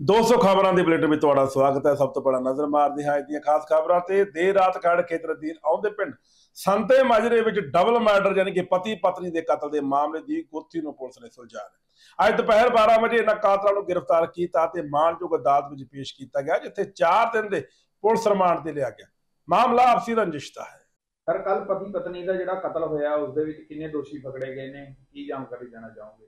200 ਖਬਰਾਂ ਦੇ ਬੁਲੇਟਿਨ ਵਿੱਚ ਤੁਹਾਡਾ ਸਵਾਗਤ ਹੈ। ਸਭ ਤੋਂ ਪਹਿਲਾਂ ਨਜ਼ਰ ਮਾਰਦੇ ਹਾਂ ਅੱਜ ਦੀਆਂ ਖਾਸ ਖਬਰਾਂ ਤੇ। ਦੇਰ ਰਾਤ ਖੜ ਖੇਤਰ ਅਧੀਨ ਆਉਂਦੇ ਪਿੰਡ ਸੰਤੇ ਮਾਜਰੇ ਵਿੱਚ ਡਬਲ ਮਰਡਰ ਯਾਨੀ ਕਿ ਪਤੀ ਪਤਨੀ ਦੇ ਕਤਲ ਦੇ ਮਾਮਲੇ ਦੀ ਗੁੱਥੀ ਨੂੰ ਪੁਲਿਸ ਨੇ ਸੁਲਝਾ ਲਿਆ। ਅੱਜ ਦੁਪਹਿਰ 12 ਵਜੇ ਇਹਨਾਂ ਕਾਤਲਾਂ ਨੂੰ ਗ੍ਰਿਫਤਾਰ ਕੀਤਾ ਤੇ ਮਾਨਯੋਗ ਅਦਾਲਤ ਵਿੱਚ ਪੇਸ਼ ਕੀਤਾ ਗਿਆ, ਜਿੱਥੇ 4 ਦਿਨ ਦੇ ਪੁਲਿਸ ਰਿਮਾਂਡ ਤੇ ਲਿਆ ਗਿਆ। ਮਾਮਲਾ ਆਪਸੀ ਰੰਜਿਸ਼ ਦਾ ਹੈ। ਸਰ, ਕੱਲ ਪਤੀ ਪਤਨੀ ਦਾ ਜਿਹੜਾ ਕਤਲ ਹੋਇਆ ਉਸ ਦੇ ਵਿੱਚ ਕਿੰਨੇ ਦੋਸ਼ੀ ਪਕੜੇ ਗਏ ਨੇ, ਕੀ ਜਾਣਕਾਰੀ ਦੇਣਾ ਚਾਹੋਗੇ?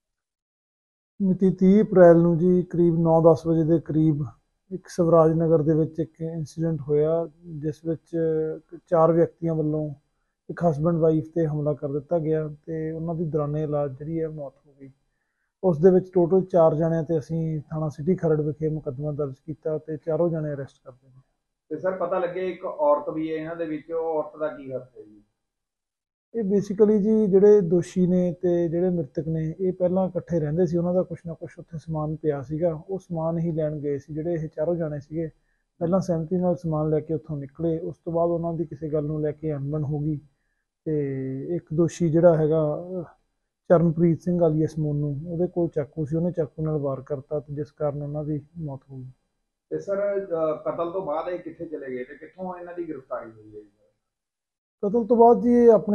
ਮਿਤੀ 30 ਅਪ੍ਰੈਲ ਨੂੰ ਜੀ ਕਰੀਬ 9-10 ਵਜੇ ਦੇ ਕਰੀਬ ਇੱਕ ਸਵਰਾਜ ਨਗਰ ਦੇ ਵਿੱਚ ਇੱਕ ਇੰਸੀਡੈਂਟ ਹੋਇਆ, ਜਿਸ ਵਿੱਚ 4 ਵਿਅਕਤੀਆਂ ਵੱਲੋਂ ਇੱਕ ਹਸਬੈਂਡ ਵਾਈਫ ਤੇ ਹਮਲਾ ਕਰ ਦਿੱਤਾ ਗਿਆ ਤੇ ਉਹਨਾਂ ਦੀ ਦੌਰਾਨੇ ਇਲਾਜ ਜਿਹੜੀ ਹੈ ਮੌਤ ਹੋ ਗਈ। ਉਸ ਦੇ ਵਿੱਚ ਟੋਟਲ 4 ਜਣਿਆਂ ਤੇ ਅਸੀਂ ਥਾਣਾ ਸਿਟੀ ਖਰੜ ਵਿਖੇ ਮੁਕੱਦਮਾ ਦਰਜ ਕੀਤਾ ਤੇ ਚਾਰੋਂ ਜਣੇ ਅਰੈਸਟ ਕਰ ਦਿੱਤੇ। ਤੇ ਸਰ, ਪਤਾ ਲੱਗੇ ਇੱਕ ਔਰਤ ਵੀ ਹੈ ਇਹਨਾਂ ਦੇ ਵਿੱਚ, ਉਹ ਔਰਤ ਦਾ ਕੀ ਹੱਥ ਹੈ ਜੀ? ਇਹ ਬੇਸਿਕਲੀ ਜੀ ਜਿਹੜੇ ਦੋਸ਼ੀ ਨੇ ਤੇ ਜਿਹੜੇ ਮ੍ਰਿਤਕ ਨੇ ਇਹ ਪਹਿਲਾਂ ਇਕੱਠੇ ਰਹਿੰਦੇ ਸੀ। ਉਹਨਾਂ ਦਾ ਕੁਛ ਨਾ ਕੁਛ ਉੱਥੇ ਸਮਾਨ ਪਿਆ ਸੀਗਾ, ਉਹ ਸਮਾਨ ਹੀ ਲੈਣ ਗਏ ਸੀ। ਜਿਹੜੇ ਇਹ ਚਾਰੋਂ ਜਾਣੇ ਸੀਗੇ ਪਹਿਲਾਂ ਸਹਿਮਤੀ ਨਾਲ ਸਮਾਨ ਲੈ ਕੇ ਉੱਥੋਂ ਨਿਕਲੇ। ਉਸ ਤੋਂ ਬਾਅਦ ਉਹਨਾਂ ਦੀ ਕਿਸੇ ਗੱਲ ਨੂੰ ਲੈ ਕੇ ਅਣਬਣ ਹੋ ਗਈ ਤੇ ਇੱਕ ਦੋਸ਼ੀ ਜਿਹੜਾ ਹੈਗਾ ਚਰਨਪ੍ਰੀਤ ਸਿੰਘ ਆਲੀਅਸ ਮੋਨੂ, ਉਹਦੇ ਕੋਲ ਚਾਕੂ ਸੀ, ਉਹਨੇ ਚਾਕੂ ਨਾਲ ਵਾਰ ਕਰਤਾ ਤੇ ਜਿਸ ਕਾਰਨ ਉਹਨਾਂ ਦੀ ਮੌਤ ਹੋ ਗਈ। ਤੇ ਸਰ, ਕਤਲ ਤੋਂ ਬਾਅਦ ਇਹ ਕਿੱਥੇ ਚਲੇ ਗਏ ਤੇ ਕਿੱਥੋਂ ਇਹਨਾਂ ਦੀ ਗ੍ਰਿਫਤਾਰੀ ਹੋਈ ਹੈ ਜੀ? ਕਤਲ ਤੋਂ ਬਾਅਦ ਜੀ ਆਪਣੇ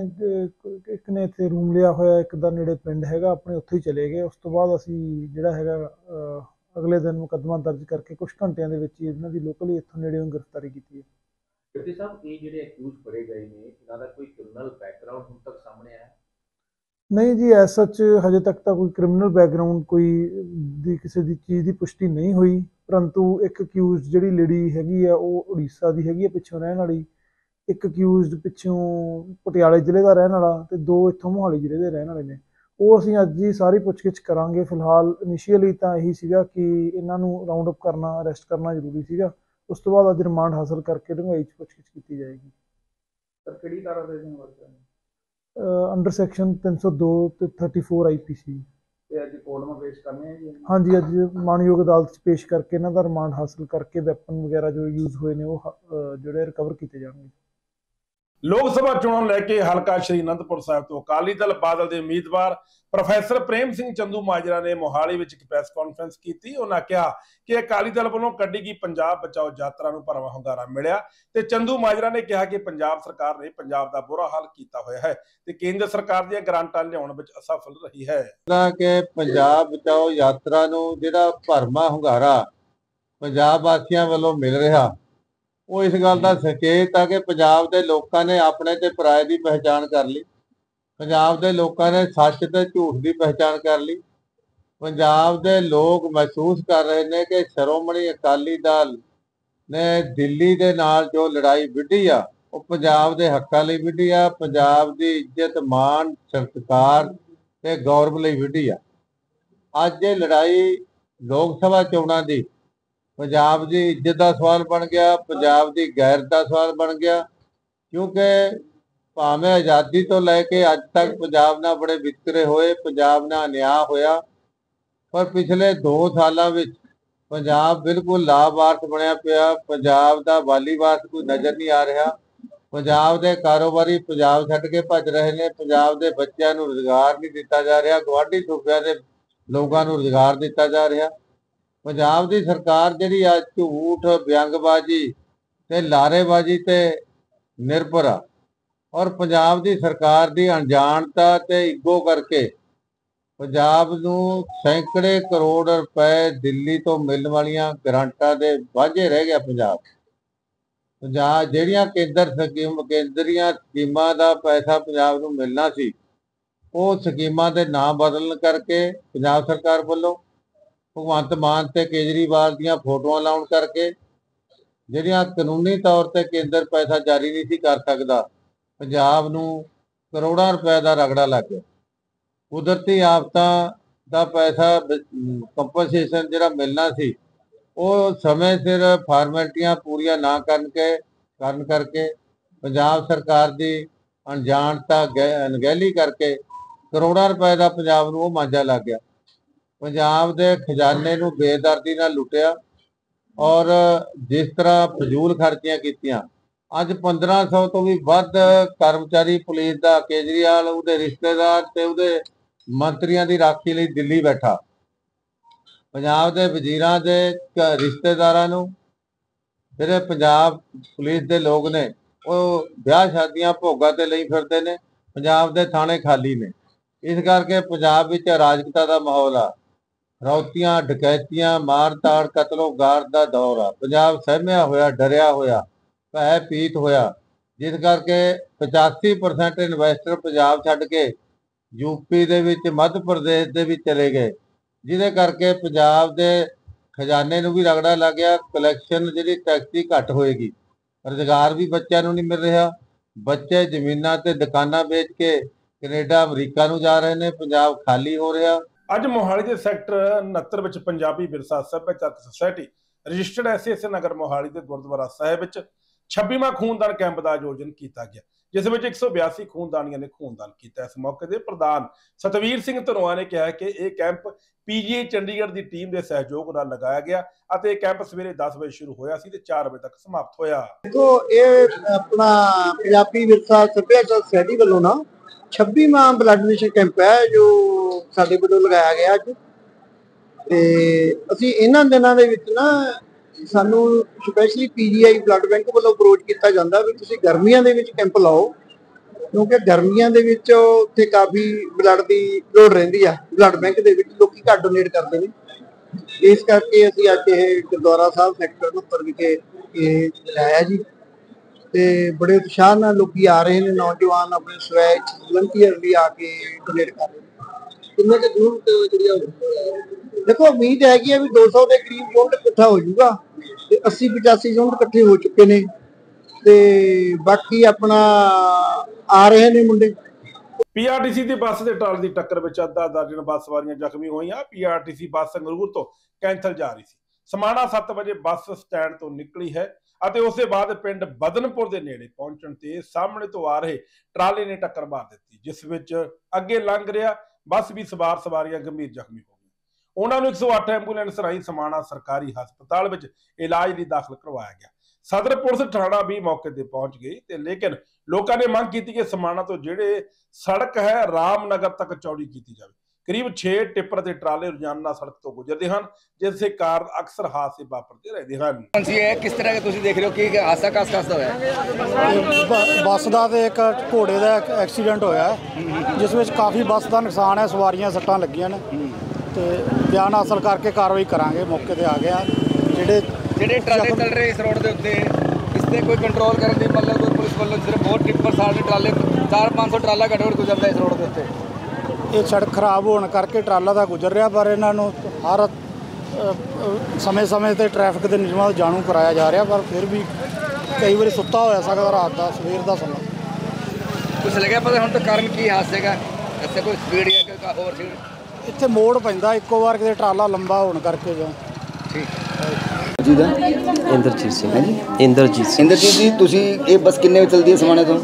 ਇੱਕ ਨੇ ਇੱਥੇ ਰੂਮ ਲਿਆ ਹੋਇਆ, ਇੱਕ ਦਾ ਨੇੜੇ ਪਿੰਡ ਹੈਗਾ ਆਪਣੇ, ਉੱਥੇ ਹੀ ਚਲੇ ਗਏ। ਉਸ ਤੋਂ ਬਾਅਦ ਅਸੀਂ ਜਿਹੜਾ ਹੈਗਾ ਅਗਲੇ ਦਿਨ ਮੁਕੱਦਮਾ ਦਰਜ ਕਰਕੇ ਕੁਝ ਘੰਟਿਆਂ ਦੇ ਵਿੱਚ ਹੀ ਇਹਨਾਂ ਦੀ ਲੋਕਲੀ ਇੱਥੋਂ ਨੇੜਿਓਂ ਗ੍ਰਿਫਤਾਰੀ ਕੀਤੀ ਹੈ। ਡਿਪਟੀ ਸਾਹਿਬ, ਇਹ ਜਿਹੜੇ ਅਕਿਊਜ਼ ਫੜੇ ਗਏ ਨੇ ਇਹਨਾਂ ਦਾ ਕੋਈ ਕ੍ਰਿਮੀਨਲ ਬੈਕਗ੍ਰਾਉਂਡ ਹੁਣ ਤੱਕ ਸਾਹਮਣੇ ਆਇਆ? ਨਹੀਂ ਜੀ, ਐਸ ਸੱਚ ਹਜੇ ਤੱਕ ਤਾਂ ਕੋਈ ਕ੍ਰਿਮੀਨਲ ਬੈਕਗਰਾਉਂਡ ਕਿਸੇ ਦੀ ਚੀਜ਼ ਦੀ ਪੁਸ਼ਟੀ ਨਹੀਂ ਹੋਈ, ਪਰੰਤੂ ਇੱਕ ਅਕਿਊਜ਼ ਜਿਹੜੀ ਲੇਡੀ ਹੈਗੀ ਆ ਉਹ ਉੜੀਸਾ ਦੀ ਹੈਗੀ ਆ ਪਿੱਛੋਂ ਰਹਿਣ ਵਾਲੀ, ਇੱਕ ਅਕਿਊਜ਼ਡ ਪਿੱਛੋਂ ਪਟਿਆਲੇ ਜ਼ਿਲ੍ਹੇ ਦਾ ਰਹਿਣ ਵਾਲਾ ਤੇ 2 ਇੱਥੋਂ ਮੋਹਾਲੀ ਜ਼ਿਲ੍ਹੇ ਦੇ ਰਹਿਣ ਵਾਲੇ ਨੇ। ਉਹ ਅਸੀਂ ਅੱਜ ਹੀ ਸਾਰੀ ਪੁੱਛਗਿੱਛ ਕਰਾਂਗੇ। ਫਿਲਹਾਲ ਇਨੀਸ਼ੀਅਲੀ ਤਾਂ ਇਹੀ ਸੀਗਾ ਕਿ ਇਹਨਾਂ ਨੂੰ ਰਾਉਂਡ ਅਪ ਕਰਨਾ, ਅਰੈਸਟ ਕਰਨਾ ਜ਼ਰੂਰੀ ਸੀਗਾ। ਉਸ ਤੋਂ ਬਾਅਦ ਅੱਜ ਰਿਮਾਂਡ ਹਾਸਲ ਕਰਕੇ ਡੂੰਘਾਈ 'ਚ ਪੁੱਛਗਿੱਛ ਕੀਤੀ ਜਾਏਗੀ। ਸਰ, ਕਿਹੜੀ ਤਰ੍ਹਾਂ ਦੇ ਵਰਤਨ ਅੰਡਰ ਸੈਕਸ਼ਨ 302 ਤੇ 34 IPC। ਤੇ ਅੱਜ ਕੋਰਟ ਨੂੰ ਪੇਸ਼ ਕਰਨੇ ਹੈ ਜੀ? ਹਾਂਜੀ, ਅੱਜ ਮਾਨਯੋਗ ਅਦਾਲਤ 'ਚ ਪੇਸ਼ ਕਰਕੇ ਇਹਨਾਂ ਦਾ ਰਿਮਾਂਡ ਹਾਸਲ ਕਰਕੇ ਵੈਪਨ ਵਗੈਰਾ ਜੋ ਯੂਜ਼ ਹੋਏ ਨੇ ਉਹ ਜਿਹੜੇ ਰਿਕਵਰ ਕੀਤੇ ਜਾਣਗੇ। ਲੋਕ ਸਭਾ ਚੋਣਾਂ ਨੂੰ ਲੈ ਕੇ ਹਲਕਾ ਸ਼੍ਰੀ ਅਨੰਦਪੁਰ ਸਾਹਿਬ ਤੋਂ ਅਕਾਲੀ ਦਲ ਬਾਦਲ ਦੇ ਉਮੀਦਵਾਰ ਪ੍ਰੋਫੈਸਰ ਪ੍ਰੇਮ ਸਿੰਘ ਚੰਦੂ ਮਾਜਰਾ ਨੇ ਮੋਹਾਲੀ ਵਿੱਚ ਇੱਕ ਪ੍ਰੈਸ ਕਾਨਫਰੰਸ ਕੀਤੀ। ਉਹਨਾਂ ਕਿਹਾ ਕਿ ਅਕਾਲੀ ਦਲ ਵੱਲੋਂ ਕੱਢੀ ਗਈ ਪੰਜਾਬ ਬਚਾਓ ਯਾਤਰਾ ਨੂੰ ਭਰਵਾਂ ਹੁੰਗਾਰਾ ਮਿਲਿਆ ਤੇ ਚੰਦੂ ਮਾਜਰਾ ਨੇ ਕਿਹਾ ਕਿ ਪੰਜਾਬ ਸਰਕਾਰ ਨੇ ਪੰਜਾਬ ਦਾ ਬੁਰਾ ਹਾਲ ਕੀਤਾ ਹੋਇਆ ਹੈ ਤੇ ਕੇਂਦਰ ਸਰਕਾਰ ਦੀਆਂ ਗ੍ਰਾਂਟਾਂ ਲਿਆਉਣ ਵਿੱਚ ਅਸਫਲ ਰਹੀ ਹੈ। ਕਿ ਪੰਜਾਬ ਬਚਾਓ ਯਾਤਰਾ ਨੂੰ ਜਿਹੜਾ ਭਰਵਾਂ ਹੁੰਗਾਰਾ ਪੰਜਾਬ ਵਾਸੀਆਂ ਵੱਲੋਂ ਮਿਲ ਰਿਹਾ, ਉਹ ਇਸ ਗੱਲ ਦਾ ਸੰਕੇਤ ਆ ਕਿ ਪੰਜਾਬ ਦੇ ਲੋਕਾਂ ਨੇ ਆਪਣੇ ਤੇ ਪਰਾਏ ਦੀ ਪਹਿਚਾਣ ਕਰ ਲਈ। ਪੰਜਾਬ ਦੇ ਲੋਕਾਂ ਨੇ ਸੱਚ ਤੇ ਝੂਠ ਦੀ ਪਹਿਚਾਣ ਕਰ ਲਈ। ਪੰਜਾਬ ਦੇ ਲੋਕ ਮਹਿਸੂਸ ਕਰ ਰਹੇ ਨੇ ਕਿ ਸ਼੍ਰੋਮਣੀ ਅਕਾਲੀ ਦਲ ਨੇ ਦਿੱਲੀ ਦੇ ਨਾਲ ਜੋ ਲੜਾਈ ਵਿੱਢੀ ਆ, ਉਹ ਪੰਜਾਬ ਦੇ ਹੱਕਾਂ ਲਈ ਵਿੱਢੀ ਆ, ਪੰਜਾਬ ਦੀ ਇੱਜ਼ਤ ਮਾਣ ਸਤਿਕਾਰ ਤੇ ਗੌਰਵ ਲਈ ਵਿੱਢੀ ਆ। ਅੱਜ ਇਹ ਲੜਾਈ ਲੋਕ ਸਭਾ ਚੋਣਾਂ ਦੀ ਪੰਜਾਬ ਦੀ ਇੱਜ਼ਤ ਦਾ ਸਵਾਲ ਬਣ ਗਿਆ, ਪੰਜਾਬ ਦੀ ਗੈਰਤ ਦਾ ਸਵਾਲ ਬਣ ਗਿਆ, ਕਿਉਂਕਿ ਭਾਵੇਂ ਆਜ਼ਾਦੀ ਤੋਂ ਲੈ ਕੇ ਅੱਜ ਤੱਕ ਪੰਜਾਬ ਨਾਲ ਬੜੇ ਵਿਤਕਰੇ ਹੋਏ, ਪੰਜਾਬ ਨਾਲ ਅਨਿਆਂ ਹੋਇਆ, ਪਰ ਪਿਛਲੇ 2 ਸਾਲਾਂ ਵਿੱਚ ਪੰਜਾਬ ਬਿਲਕੁਲ ਲਾਵਾਰਸ ਬਣਿਆ ਪਿਆ। ਪੰਜਾਬ ਦਾ ਵਾਲੀ ਵਾਰਸ ਕੋਈ ਨਜ਼ਰ ਨਹੀਂ ਆ ਰਿਹਾ। ਪੰਜਾਬ ਦੇ ਕਾਰੋਬਾਰੀ ਪੰਜਾਬ ਛੱਡ ਕੇ ਭੱਜ ਰਹੇ ਨੇ। ਪੰਜਾਬ ਦੇ ਬੱਚਿਆਂ ਨੂੰ ਰੁਜ਼ਗਾਰ ਨਹੀਂ ਦਿੱਤਾ ਜਾ ਰਿਹਾ, ਗੁਆਂਢੀ ਸੂਬਿਆਂ ਦੇ ਲੋਕਾਂ ਨੂੰ ਰੁਜ਼ਗਾਰ ਦਿੱਤਾ ਜਾ ਰਿਹਾ। ਪੰਜਾਬ ਦੀ ਸਰਕਾਰ ਜਿਹੜੀ ਆ ਝੂਠ, ਵਿਅੰਗਬਾਜ਼ੀ ਤੇ ਲਾਰੇਬਾਜ਼ੀ ਤੇ ਨਿਰਭਰ ਆ, ਔਰ ਪੰਜਾਬ ਦੀ ਸਰਕਾਰ ਦੀ ਅਣਜਾਣਤਾ ਤੇ ਈਗੋ ਕਰਕੇ ਪੰਜਾਬ ਨੂੰ ਸੈਂਕੜੇ ਕਰੋੜ ਰੁਪਏ ਦਿੱਲੀ ਤੋਂ ਮਿਲਣ ਵਾਲੀਆਂ ਗ੍ਰਾਂਟਾਂ ਦੇ ਵਾਂਝੇ ਰਹਿ ਗਿਆ। ਪੰਜਾਬ ਜਿਹੜੀਆਂ ਕੇਂਦਰੀਆਂ ਸਕੀਮਾਂ ਦਾ ਪੈਸਾ ਪੰਜਾਬ ਨੂੰ ਮਿਲਣਾ ਸੀ, ਉਹ ਸਕੀਮਾਂ ਦੇ ਨਾਮ ਬਦਲਣ ਕਰਕੇ ਪੰਜਾਬ ਸਰਕਾਰ ਵੱਲੋਂ ਭਗਵੰਤ ਮਾਨ ਤੇ ਕੇਜਰੀਵਾਲ ਦੀਆਂ ਫੋਟੋਆਂ ਲਾਉਣ ਕਰਕੇ ਜਿਹੜੀਆਂ ਕਾਨੂੰਨੀ ਤੌਰ ਤੇ ਕੇਂਦਰ ਪੈਸਾ ਜਾਰੀ ਨਹੀਂ ਸੀ ਕਰ ਸਕਦਾ, ਪੰਜਾਬ ਨੂੰ ਕਰੋੜਾਂ ਰੁਪਏ ਦਾ ਰਗੜਾ ਲੱਗ ਗਿਆ। ਕੁਦਰਤੀ ਆਫਤਾਂ ਦਾ ਪੈਸਾ ਕੰਪਨਸੇਸ਼ਨ ਜਿਹੜਾ ਮਿਲਣਾ ਸੀ, ਉਹ ਸਮੇਂ ਸਿਰ ਫਾਰਮੈਲਿਟੀਆਂ ਪੂਰੀਆਂ ਨਾ ਕਰਨ ਕਰਕੇ ਪੰਜਾਬ ਸਰਕਾਰ ਦੀ ਅਣਜਾਣਤਾ, ਅਣਗਹਿਲੀ ਕਰਕੇ ਕਰੋੜਾਂ ਰੁਪਏ ਦਾ ਪੰਜਾਬ ਨੂੰ ਉਹ ਮਾਂਜਾ ਲੱਗ ਗਿਆ। ਪੰਜਾਬ ਦੇ ਖਜ਼ਾਨੇ ਨੂੰ ਬੇਦਰਦੀ ਨਾਲ ਲੁੱਟਿਆ ਔਰ ਜਿਸ ਤਰ੍ਹਾਂ ਫਜ਼ੂਲ ਖਰਚੀਆਂ ਕੀਤੀਆਂ। ਅੱਜ 1500 ਤੋਂ ਵੀ ਵੱਧ ਕਰਮਚਾਰੀ ਪੁਲਿਸ ਦਾ ਕੇਜਰੀਵਾਲ, ਉਹਦੇ ਰਿਸ਼ਤੇਦਾਰ ਤੇ ਉਹਦੇ ਮੰਤਰੀਆਂ ਦੀ ਰਾਖੀ ਲਈ ਦਿੱਲੀ ਬੈਠਾ। ਪੰਜਾਬ ਦੇ ਵਜ਼ੀਰਾਂ ਦੇ ਰਿਸ਼ਤੇਦਾਰਾਂ ਨੂੰ, ਜਿਹੜੇ ਪੰਜਾਬ ਪੁਲਿਸ ਦੇ ਲੋਕ ਨੇ ਉਹ ਵਿਆਹ ਸ਼ਾਦੀਆਂ ਭੋਗਾਂ ਤੇ ਲਈ ਫਿਰਦੇ ਨੇ। ਪੰਜਾਬ ਦੇ ਥਾਣੇ ਖਾਲੀ ਨੇ, ਇਸ ਕਰਕੇ ਪੰਜਾਬ ਵਿੱਚ ਅਰਾਜਕਤਾ ਦਾ ਮਾਹੌਲ ਆ। ਰੌਤੀਆਂ, ਡਕੈਤੀਆਂ, ਮਾਰ ਤਾੜ, ਕਤਲੋ ਗਾਰ ਦਾ ਦੌਰ ਆ। ਪੰਜਾਬ ਸਹਿਮਿਆ ਹੋਇਆ, ਡਰਿਆ ਹੋਇਆ, ਭੈ ਭੀਤ ਹੋਇਆ, ਜਿਸ ਕਰਕੇ 85% ਇਨਵੈਸਟਰ ਪੰਜਾਬ ਛੱਡ ਕੇ ਯੂਪੀ ਦੇ ਵਿੱਚ, ਮੱਧ ਪ੍ਰਦੇਸ਼ ਦੇ ਵਿੱਚ ਚਲੇ ਗਏ, ਜਿਹਦੇ ਕਰਕੇ ਪੰਜਾਬ ਦੇ ਖਜ਼ਾਨੇ ਨੂੰ ਵੀ ਰਗੜਾ ਲੱਗ ਗਿਆ। ਕਲੈਕਸ਼ਨ ਜਿਹੜੀ ਟੈਕਸ ਦੀ ਘੱਟ ਹੋਏਗੀ, ਰੁਜ਼ਗਾਰ ਵੀ ਬੱਚਿਆਂ ਨੂੰ ਨਹੀਂ ਮਿਲ ਰਿਹਾ। ਬੱਚੇ ਜ਼ਮੀਨਾਂ ਤੇ ਦੁਕਾਨਾਂ ਵੇਚ ਕੇ ਕੈਨੇਡਾ, ਅਮਰੀਕਾ ਨੂੰ ਜਾ ਰਹੇ ਨੇ। ਪੰਜਾਬ ਖਾਲੀ ਹੋ ਰਿਹਾ। ਅੱਜ ਮੋਹਾਲੀ ਦੇ ਸੈਕਟਰ 69 ਵਿੱਚ Punjabi Virsa Sabhiacharak society registered SS Nagar Mohali ਦੇ ਗੁਰਦੁਆਰਾ ਸਾਹਿਬ ਵਿੱਚ 26ਵਾਂ ਖੂਨਦਾਨ ਕੈਂਪ ਦਾ ਆਯੋਜਨ ਕੀਤਾ ਗਿਆ, ਜਿਸ ਵਿੱਚ 182 ਖੂਨਦਾਨੀਆਂ ਨੇ ਖੂਨਦਾਨ ਕੀਤਾ। ਇਸ ਮੌਕੇ ਦੇ ਪ੍ਰਧਾਨ ਸਤਵੀਰ ਸਿੰਘ ਧਨੋਆ ਨੇ ਕਿਹਾ ਕਿ ਇਹ ਕੈਂਪ ਪੀਜੀਆਈ ਚੰਡੀਗੜ੍ਹ ਦੀ ਟੀਮ ਦੇ ਸਹਿਯੋਗ ਨਾਲ ਲਗਾਇਆ ਗਿਆ ਅਤੇ ਇਹ ਕੈਂਪ ਸਵੇਰੇ 10 ਵਜੇ ਸ਼ੁਰੂ ਹੋਇਆ ਸੀ ਤੇ 4 ਵਜੇ ਤੱਕ ਸਮਾਪਤ ਹੋਇਆ। ਦੇਖੋ, ਇਹ ਆਪਣਾ ਪੰਜਾਬੀ ਵਿਰਸਾ ਸੱਭਿਆਚਾਰ ਸੁਸਾਇਟੀ ਵੱਲੋਂ ਨਾ 26ਵਾਂ ਬਲੱਡ ਡੋਨੇਸ਼ਨ ਕੈਂਪ ਹੈ ਜੋ ਸਾਡੇ ਵੱਲੋਂ ਲਗਾਇਆ ਗਿਆ ਅੱਜ। ਤੇ ਅਸੀਂ ਇਹਨਾਂ ਦਿਨਾਂ ਦੇ ਵਿੱਚ ਨਾ ਸਾਨੂੰ ਸਪੈਸ਼ਲੀ ਪੀਜੀਆਈ ਬਲੱਡ ਬੈਂਕ ਵੱਲੋਂ ਅਪਰੋਚ ਕੀਤਾ ਜਾਂਦਾ ਵੀ ਤੁਸੀਂ ਗਰਮੀਆਂ ਦੇ ਵਿੱਚ ਕੈਂਪ ਲਾਓ, ਕਿਉਂਕਿ ਗਰਮੀਆਂ ਦੇ ਵਿੱਚ ਉੱਥੇ ਕਾਫੀ ਬਲੱਡ ਦੀ ਲੋੜ ਰਹਿੰਦੀ ਆ। ਬਲੱਡ ਬੈਂਕ ਦੇ ਵਿੱਚ ਲੋਕੀ ਘੱਟ ਡੋਨੇਟ ਕਰਦੇ ਨੇ, ਇਸ ਕਰਕੇ ਅਸੀਂ ਅੱਜ ਇਹ ਗੁਰਦੁਆਰਾ ਸਾਹਿਬ ਸੈਕਟਰ 69 ਵਿਖੇ ਇਹ ਲਾਇਆ ਜੀ। ਤੇ ਬੜੇ ਉਤਸ਼ਾਹ ਨਾਲ ਲੋਕੀ ਆ ਰਹੇ ਨੇ, ਨੌਜਵਾਨ ਆਪਣੇ ਸਵੈਚ ਵਲੰਟੀਅਰਲੀ ਆ ਕੇ ਡੋਨੇਟ ਕਰ ਰਹੇ ਨੇ। ਕਿੰਨੇ ਕੁ ਯੂਨਿਟ ਜਿਹੜੀ ਦੇਖੋ ਉਮੀਦ ਹੈਗੀ ਆ ਵੀ 200 ਦੇ ਕਰੀਬ ਯੂਨਿਟ ਇਕੱਠਾ ਹੋ ਜਾਊਗਾ ਤੇ 80-85 ਯੂਨਿਟ ਇਕੱਠੇ ਹੋ ਚੁੱਕੇ ਨੇ ਤੇ ਬਾਕੀ ਆਪਣਾ ਆ ਰਹੇ ਨੇ ਮੁੰਡੇ। ਪੀਆਰਟੀਸੀ ਦੀ ਬੱਸ ਦੇ ਟਰਾਲੇ ਦੀ ਟੱਕਰ ਵਿੱਚ ਅੱਧਾ ਦਰਜਨ ਬੱਸ ਸਵਾਰੀਆਂ ਜ਼ਖਮੀ ਹੋਈਆਂ। ਪੀਆਰਟੀਸੀ ਬੱਸ ਸੰਗਰੂਰ ਤੋਂ ਕੈਂਥਲ ਜਾ ਰਹੀ ਸੀ। ਸਮਾਣਾ 7 ਵਜੇ ਬੱਸ ਸਟੈਂਡ ਤੋਂ ਨਿਕਲੀ ਹੈ ਅਤੇ ਉਸ ਦੇ ਬਾਅਦ ਪਿੰਡ ਬਦਨਪੁਰ ਦੇ ਨੇੜੇ ਪਹੁੰਚਣ ਤੇ ਸਾਹਮਣੇ ਤੋਂ ਆ ਰਹੇ ਟਰਾਲੇ ਨੇ ਟੱਕਰ ਮਾਰ ਦਿੱਤੀ, ਜਿਸ ਵਿੱਚ ਅੱਗੇ ਲੰਘ ਰਿਹਾ ਬੱਸ ਵੀ ਸਵਾਰੀਆਂ ਗੰਭੀਰ ਜ਼ਖਮੀ ਹੋ ਗਈਆਂ। ਉਹਨਾਂ ਨੂੰ 108 ਐਂਬੂਲੈਂਸ ਰਾਹੀਂ ਸਮਾਣਾ ਸਰਕਾਰੀ ਹਸਪਤਾਲ ਵਿੱਚ ਇਲਾਜ ਲਈ ਦਾਖਲ ਕਰਵਾਇਆ ਗਿਆ। ਸਦਰ ਪੁਲਿਸ ਥਾਣਾ ਵੀ ਮੌਕੇ ਤੇ ਪਹੁੰਚ ਗਈ ਤੇ ਲੇਕਿਨ ਲੋਕਾਂ ਨੇ ਮੰਗ ਕੀਤੀ ਕਿ ਸਮਾਣਾ ਤੋਂ ਜਿਹੜੇ ਸੜਕ ਹੈ ਰਾਮਨਗਰ ਤੱਕ ਚੌੜੀ ਕੀਤੀ ਜਾਵੇ। ਕਰੀਬ 6 ਟਿੱਪਰ ਤੇ ਟਰਾਲੇ ਰੋਜ਼ਾਨਾ ਸੜਕ ਤੋਂ ਗੁਜ਼ਰਦੇ ਹਨ, ਜਿਸ ਦੇ ਕਾਰਨ ਅਕਸਰ ਹਾਦਸੇ ਵਾਪਰਦੇ ਰਹਿੰਦੇ ਹਨ। ਕਿਸ ਤਰ੍ਹਾਂ ਕਿ ਤੁਸੀਂ ਦੇਖ ਰਹੇ ਹੋ ਕਿ ਹਾਦਸਾ ਕਾਸ ਦਾ ਹੋਇਆ? ਬੱਸ ਦਾ ਤੇ ਇੱਕ ਘੋੜੇ ਦਾ ਐਕਸੀਡੈਂਟ ਹੋਇਆ, ਜਿਸ ਵਿੱਚ ਕਾਫੀ ਬੱਸ ਦਾ ਨੁਕਸਾਨ ਹੈ, ਸਵਾਰੀਆਂ ਸੱਟਾਂ ਲੱਗੀਆਂ ਨੇ ਤੇ ਬਿਆਨ ਹਾਸਲ ਕਰਕੇ ਕਾਰਵਾਈ ਕਰਾਂਗੇ। ਮੌਕੇ ਤੇ ਆ ਗਿਆ। ਜਿਹੜੇ ਟਰਾਲੇ ਚੱਲ ਰਹੇ ਇਸ ਰੋਡ ਦੇ ਉੱਤੇ, ਇਸ ਤੇ ਕੋਈ ਕੰਟਰੋਲ ਕਰਨ ਦੀ ਮਤਲਬ ਕੋਈ ਪੁਲਿਸ ਵੱਲੋਂ ਸਿਰਫ ਬਹੁਤ ਟਿੱਪਰ ਸਾਡੇ ਟਰਾਲੇ 400-500 ਟਰਾਲਾ ਘੱਟੋ ਘੱਟ ਗੁਜ਼ਰਦਾ ਇਸ ਰੋਡ ਦੇ ਉੱਤੇ। ਇਹ ਸੜਕ ਖਰਾਬ ਹੋਣ ਕਰਕੇ ਟਰਾਲਾ ਤਾਂ ਗੁਜ਼ਰ ਰਿਹਾ, ਪਰ ਇਹਨਾਂ ਨੂੰ ਹਰ ਸਮੇਂ ਤੇ ਟ੍ਰੈਫਿਕ ਦੇ ਨਿਯਮਾਂ ਨੂੰ ਜਾਣੂ ਕਰਾਇਆ ਜਾ ਰਿਹਾ, ਪਰ ਫਿਰ ਵੀ ਕਈ ਵਾਰੀ ਸੁੱਤਾ ਹੋਇਆ ਸਕਦਾ ਰਾਤ ਦਾ, ਸਵੇਰ ਦਾ ਸਮਾਂ। ਕੁਛ ਲੱਗਿਆ ਪਤਾ ਹੁਣ ਤਾਂ ਕਾਰਨ ਕੀ ਹਾਦਸੇ ਦਾ? ਇੱਥੇ ਕੋਈ ਸਪੀਡ ਜਾਂ ਕੋਈ ਹੋਰ ਸੀ? ਇੱਥੇ ਮੋੜ ਪੈਂਦਾ ਇੱਕੋ ਵਾਰ, ਕਿਤੇ ਟਰਾਲਾ ਲੰਬਾ ਹੋਣ ਕਰਕੇ ਜਾਂ ਜੀ ਦਾ ਇੰਦਰਜੀਤ ਸਿੰਘ। ਇੰਦਰਜੀਤ ਜੀ, ਤੁਸੀਂ ਇਹ ਬੱਸ ਕਿੰਨੇ ਵਜੇ ਚਲਦੀ ਹੈ ਸਮਾਣੇ ਤੋਂ?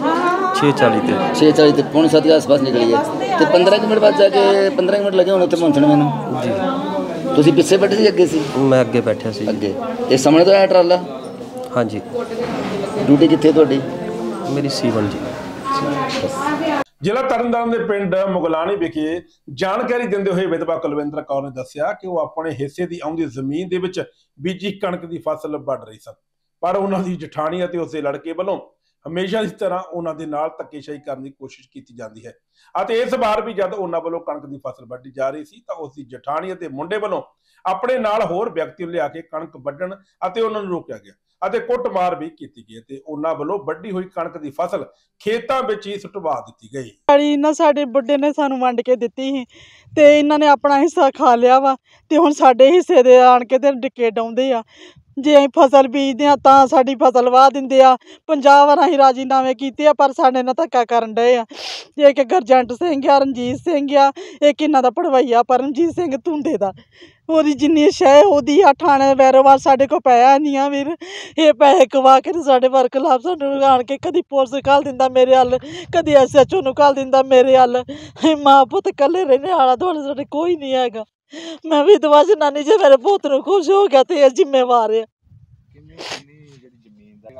6:40 ਤੇ ਪੌਣੇ 7 ਦੇ ਆਸ-ਪਾਸ ਨਿਕਲੀ ਹੈ ਤੇ 15 ਮਿੰਟ ਬਾਅਦ ਜਾ ਕੇ 15 ਮਿੰਟ ਲੱਗੇ ਹੁਣ ਉੱਥੇ ਪਹੁੰਚਣ ਮੈਨੂੰ ਜੀ। ਤੁਸੀਂ ਪਿੱਛੇ ਬੈਠੇ ਸੀ ਅੱਗੇ ਸੀ? ਮੈਂ ਅੱਗੇ ਬੈਠਿਆ ਸੀ। ਅੱਗੇ ਇਹ ਸਾਹਮਣੇ ਤੋਂ ਆਇਆ ਟਰਾਲਾ? ਹਾਂਜੀ। ਡਿਊਟੀ ਕਿੱਥੇ ਤੁਹਾਡੀ? ਮੇਰੀ C1 ਜੀ। ਜ਼ਿਲ੍ਹਾ ਤਰਨਤਾਰਨ ਦੇ ਪਿੰਡ ਮੁਗਲਾਣੀ ਵਿਖੇ ਜਾਣਕਾਰੀ ਦਿੰਦੇ ਹੋਏ ਵਿਧਵਾ ਕੁਲਵਿੰਦਰ ਕੌਰ ਨੇ ਦੱਸਿਆ ਕਿ ਉਹ ਆਪਣੇ ਹਿੱਸੇ ਦੀ ਆਉਂਦੀ ਜ਼ਮੀਨ ਦੇ ਵਿੱਚ ਬੀਜੀ ਕਣਕ ਦੀ ਫਸਲ ਵੱਢ ਰਹੀ ਸਨ, ਪਰ ਉਹਨਾਂ ਦੀ ਜਠਾਣੀ ਅਤੇ ਉਸਦੇ ਲੜਕੇ ਵੱਲੋਂ ਹਮੇਸ਼ਾ ਇਸ ਤਰ੍ਹਾਂ ਉਹਨਾਂ ਦੇ ਨਾਲ ਧੱਕੇਸ਼ਾਹੀ ਕਰਨ ਦੀ ਕੋਸ਼ਿਸ਼ ਕੀਤੀ ਜਾਂਦੀ ਹੈ ਅਤੇ ਇਸ ਵਾਰ ਵੀ ਜਦ ਉਹਨਾਂ ਵੱਲੋਂ ਕਣਕ ਦੀ ਫਸਲ ਵੱਢੀ ਜਾ ਰਹੀ ਸੀ ਤਾਂ ਉਸ ਦੀ ਜਠਾਣੀ ਅਤੇ ਮੁੰਡੇ ਵੱਲੋਂ ਆਪਣੇ ਨਾਲ ਹੋਰ ਵਿਅਕਤੀ ਨੂੰ ਲਿਆ ਕੇ ਕਣਕ ਵੱਢਣ ਅਤੇ ਉਹਨਾਂ ਨੂੰ ਰੋਕਿਆ ਗਿਆ ਅਤੇ ਕੁੱਟਮਾਰ ਵੀ ਕੀਤੀ ਗਈ ਤੇ ਉਹਨਾਂ ਵੱਲੋਂ ਵੱਢੀ ਹੋਈ ਕਣਕ ਦੀ ਫਸਲ ਖੇਤਾਂ ਵਿੱਚ ਹੀ ਸੁੱਟਵਾ ਦਿੱਤੀ ਗਈ। ਇਹਨਾਂ ਸਾਡੇ ਵੱਡੇ ਨੇ ਸਾਨੂੰ ਵੰਡ ਕੇ ਦਿੱਤੀ ਸੀ ਤੇ ਇਹਨਾਂ ਨੇ ਆਪਣਾ ਹਿੱਸਾ ਖਾ ਲਿਆ ਵਾ ਤੇ ਹੁਣ ਸਾਡੇ ਹਿੱਸੇ ਦੇ ਆਣ ਕੇ ਤੇ ਡਿੱਕੇ ਡਾਉਂਦੇ ਆ। ਜੇ ਅਸੀਂ ਫਸਲ ਬੀਜਦੇ ਹਾਂ ਤਾਂ ਸਾਡੀ ਫਸਲ ਵਾਹ ਦਿੰਦੇ ਆ। 50 ਵਾਰ ਅਸੀਂ ਰਾਜੀਨਾਮੇ ਕੀਤੇ ਆ ਪਰ ਸਾਡੇ ਨਾਲ ਧੱਕਾ ਕਰਨ ਡਏ ਆ। ਇੱਕ ਗਰਜੰਟ ਸਿੰਘ ਆ, ਰਣਜੀਤ ਸਿੰਘ ਆ, ਇੱਕ ਇਹਨਾਂ ਦਾ ਪੜਵਈਆ ਪਰਮਜੀਤ ਸਿੰਘ ਧੁੰਦੇ ਦਾ। ਉਹਦੀ ਜਿੰਨੀ ਸ਼ੈ ਉਹਦੀ ਆ। ਥਾਣੇ ਵੈਰੋਵਾਲ ਸਾਡੇ ਕੋਲ ਪੈਸਾ ਨਹੀਂ ਆ ਵੀਰ। ਇਹ ਪੈਸੇ ਕਵਾ ਕੇ ਸਾਡੇ ਵਰਕ ਲਾਭ ਸਾਨੂੰ ਆਣ ਕੇ ਕਦੀ ਪੁਲਿਸ ਘੱਲ ਦਿੰਦਾ ਮੇਰੇ ਹੱਲ, ਕਦੀ SHO ਨੂੰ ਘੱਲ ਦਿੰਦਾ ਮੇਰੇ ਹੱਲ। ਅਸੀਂ ਮਾਂ ਪੁੱਤ ਇਕੱਲੇ ਰਹਿੰਦੇ, ਆਲਾ ਦੁਆਲੇ ਸਾਡੇ ਕੋਈ ਨਹੀਂ ਹੈਗਾ। ਮੈਂ ਵਿਧਵਾ ਜਨਾਨੀ, ਜੇ ਮੇਰੇ ਪੁੱਤ ਨੂੰ ਖੁਸ਼ ਹੋ ਗਿਆ ਤੇ ਇਹ ਜ਼ਿੰਮੇਵਾਰ ਆ।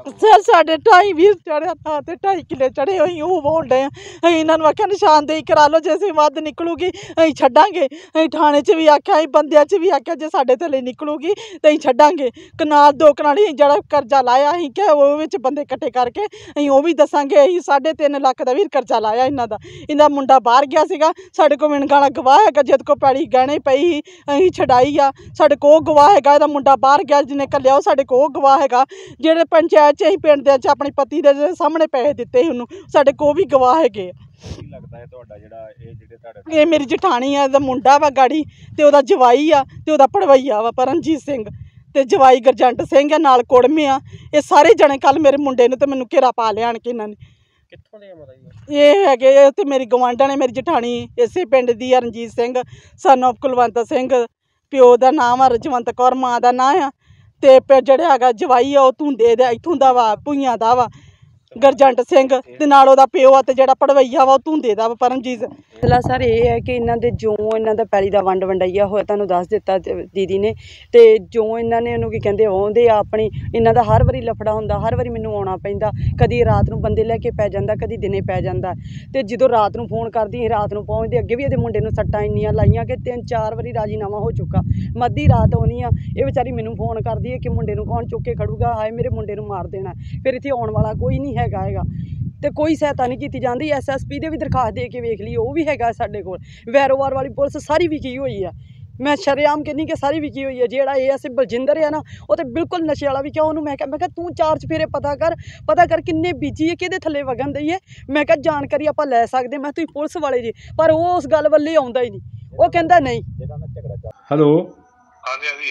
ਸਰ ਸਾਡੇ 2.5 ਵੀਰ ਚੜਿਆ ਤਾਂ ਤੇ 2.5 ਕਿੱਲੇ ਚੜੇ ਹੋਈ ਉਹ ਵਾਹੁਣ ਡਏ ਆ। ਅਸੀਂ ਇਹਨਾਂ ਨੂੰ ਆਖਿਆ ਨਿਸ਼ਾਨਦੇਹੀ ਕਰਾ ਲਓ, ਜੇ ਅਸੀਂ ਵੱਧ ਨਿਕਲੂਗੀ ਅਸੀਂ ਛੱਡਾਂਗੇ। ਅਸੀਂ ਥਾਣੇ 'ਚ ਵੀ ਆਖਿਆ, ਅਸੀਂ ਬੰਦਿਆਂ 'ਚ ਵੀ ਆਖਿਆ, ਜੇ ਸਾਡੇ ਥੱਲੇ ਨਿਕਲੂਗੀ ਤਾਂ ਅਸੀਂ ਛੱਡਾਂਗੇ। ਕਨਾਲ 2 ਕਨਾਲ ਅਸੀਂ ਜਿਹੜਾ ਕਰਜ਼ਾ ਲਾਇਆ ਅਸੀਂ ਕਿਹਾ ਉਹ ਵਿੱਚ ਬੰਦੇ ਇਕੱਠੇ ਕਰਕੇ ਅਸੀਂ ਉਹ ਵੀ ਦੱਸਾਂਗੇ। ਅਸੀਂ 3.5 ਲੱਖ ਦਾ ਵੀਰ ਕਰਜ਼ਾ ਲਾਇਆ ਇਹਨਾਂ ਦਾ। ਇਹਦਾ ਮੁੰਡਾ ਬਾਹਰ ਗਿਆ ਸੀਗਾ, ਸਾਡੇ ਕੋਲ ਮਿਣਗਾਣਾ ਗਵਾਹ ਹੈਗਾ, ਜਦ ਕੋ ਪੈੜੀ ਗਹਿਣੇ ਪਈ ਸੀ ਅਸੀਂ ਛਡਾਈ ਆ। ਸਾਡੇ ਕੋਲ ਗਵਾਹ ਹੈਗਾ, ਇਹਦਾ ਮੁੰਡਾ ਬਾਹਰ ਗਿਆ ਜਿਹਨੇ ਘੱਲਿਆ, ਉਹ ਸਾਡੇ ਕੋਲ ਗਵਾਹ ਹੈਗਾ। ਜਿਹੜੇ ਪੰਚਾਇਤ 'ਚ ਅਸੀਂ ਪਿੰਡ ਦੇ 'ਚ ਆਪਣੇ ਪਤੀ ਦੇ ਸਾਹਮਣੇ ਪੈਸੇ ਦਿੱਤੇ ਸੀ ਉਹਨੂੰ, ਸਾਡੇ ਕੋਲ ਵੀ ਗਵਾਹ ਹੈਗੇ ਆ। ਕੀ ਲੱਗਦਾ ਹੈ ਤੁਹਾਡਾ ਜਿਹੜਾ ਜਿਹੜੇ ਤੁਹਾਡੇ ਇਹ ਮੇਰੀ ਜਠਾਣੀ ਆ, ਇਹਦਾ ਮੁੰਡਾ ਵਾ ਗਾੜੀ, ਤੇ ਉਹਦਾ ਜਵਾਈ ਆ, ਤੇ ਉਹਦਾ ਭੜਵਈਆ ਵਾ ਪਰਮਜੀਤ ਸਿੰਘ, ਤੇ ਜਵਾਈ ਗਰਜੰਟ ਸਿੰਘ ਆ, ਨਾਲ ਕੁੜਮੇ ਆ। ਇਹ ਸਾਰੇ ਜਣੇ ਕੱਲ ਮੇਰੇ ਮੁੰਡੇ ਨੂੰ ਤੇ ਮੈਨੂੰ ਘੇਰਾ ਪਾ ਲਿਆ ਆਣ ਕੇ ਇਹਨਾਂ ਨੇ। ਕਿੱਥੋਂ ਦੇ ਮਤਲਬ ਇਹ ਹੈਗੇ ਇਹ ਤੇ ਮੇਰੀ ਗਵਾਂਢਣ ਹੈ, ਮੇਰੀ ਜਠਾਣੀ ਇਸੇ ਪਿੰਡ ਦੀ ਆ, ਰਣਜੀਤ ਸਿੰਘ ਸਨ ਆਫ ਕੁਲਵੰਤ ਸਿੰਘ। ਪਿਓ ਦਾ ਨਾਮ ਆ ਰਜਵੰਤ ਕੌਰ, ਮਾਂ ਦਾ ਨਾਂ ਆ। ਤੇ ਜਿਹੜਾ ਹੈਗਾ ਜਵਾਈ ਆ ਉਹ ਧੁੰਦੇ ਦਾ ਇੱਥੋਂ ਦਾ ਵਾ, ਭੂਈਆਂ ਦਾ ਵਾ ਗਰਜੰਟ ਸਿੰਘ, ਤੇ ਨਾਲ ਉਹਦਾ ਪਿਓ ਆ, ਤੇ ਜਿਹੜਾ ਪੜਵਈਆ ਵਾ ਉਹ ਧੁੰਦੇ ਦਾ ਵਾ ਪਰਮਜੀਤ। ਮਸਲਾ ਸਰ ਇਹ ਹੈ ਕਿ ਇਹਨਾਂ ਦੇ ਜੋ ਇਹਨਾਂ ਦਾ ਪੈਲੀ ਦਾ ਵੰਡ ਵੰਡਾਈਆ ਹੋਇਆ ਤੁਹਾਨੂੰ ਦੱਸ ਦਿੱਤਾ ਦੀਦੀ ਨੇ, ਤੇ ਜੋ ਇਹਨਾਂ ਨੇ ਉਹਨੂੰ ਕੀ ਕਹਿੰਦੇ ਆਉਂਦੇ ਆ ਆਪਣੀ, ਇਹਨਾਂ ਦਾ ਹਰ ਵਾਰੀ ਲਫੜਾ ਹੁੰਦਾ, ਹਰ ਵਾਰੀ ਮੈਨੂੰ ਆਉਣਾ ਪੈਂਦਾ। ਕਦੀ ਰਾਤ ਨੂੰ ਬੰਦੇ ਲੈ ਕੇ ਪੈ ਜਾਂਦਾ, ਕਦੀ ਦਿਨੇ ਪੈ ਜਾਂਦਾ। ਤੇ ਜਦੋਂ ਰਾਤ ਨੂੰ ਫੋਨ ਕਰਦੀ ਰਾਤ ਨੂੰ ਪਹੁੰਚਦੇ, ਅੱਗੇ ਵੀ ਇਹਦੇ ਮੁੰਡੇ ਨੂੰ ਸੱਟਾਂ ਇੰਨੀਆਂ ਲਾਈਆਂ ਕਿ 3-4 ਵਾਰੀ ਰਾਜੀਨਾਮਾ ਹੋ ਚੁੱਕਾ। ਮੱਧੀ ਰਾਤ ਆਉਣੀ ਆ, ਇਹ ਵਿਚਾਰੀ ਮੈਨੂੰ ਫੋਨ ਕਰਦੀ ਹੈ ਕਿ ਮੁੰਡੇ ਨੂੰ ਕੌਣ ਚੁੱਕ ਕੇ ਖੜੂਗਾ, ਹਾਏ ਮੇਰੇ ਮੁੰਡੇ ਨੂੰ ਮਾਰ ਦੇਣਾ। ਫਿਰ ਇੱਥੇ ਆਉਣ ਵਾਲਾ ਕੋਈ ਨਹੀਂ ਹੈਗਾ ਤੇ ਕੋਈ ਸਹਾਇਤਾ ਨਹੀਂ ਕੀਤੀ ਜਾਂਦੀ। SSP ਦੇ ਵੀ ਦਰਖਾਸਤ ਦੇ ਕੇ ਵੇਖ ਲਈ, ਉਹ ਵੀ ਹੈਗਾ ਸਾਡੇ ਕੋਲ। ਵੈਰੋਵਾਰ ਵਾਲੀ ਪੁਲਿਸ ਸਾਰੀ ਵਿਕੀ ਹੋਈ ਆ, ਮੈਂ ਸ਼ਰੇਆਮ ਕਹਿੰਦੀ ਕਿ ਸਾਰੀ ਵਿਕੀ ਹੋਈ ਹੈ। ਜਿਹੜਾ ਇਹ ਬਲਜਿੰਦਰ ਆ ਨਾ, ਉਹ ਤਾਂ ਬਿਲਕੁਲ ਨਸ਼ੇ ਵਾਲਾ ਵਿਕਿਆ। ਉਹਨੂੰ ਮੈਂ ਕਿਹਾ ਤੂੰ 4 ਚਫੇਰੇ ਪਤਾ ਕਰ ਕਿੰਨੇ ਬੀਜੀ ਹੈ, ਕਿਹਦੇ ਥੱਲੇ ਵਗਣ ਦਈ ਹੈ। ਮੈਂ ਕਿਹਾ ਜਾਣਕਾਰੀ ਆਪਾਂ ਲੈ ਸਕਦੇ, ਮੈਂ ਤੁਸੀਂ ਪੁਲਿਸ ਵਾਲੇ ਜੀ, ਪਰ ਉਹ ਉਸ ਗੱਲ ਵੱਲੇ ਆਉਂਦਾ ਹੀ ਨਹੀਂ। ਉਹ ਕਹਿੰਦਾ ਨਹੀਂ। ਹੈਲੋ, ਹਾਂਜੀ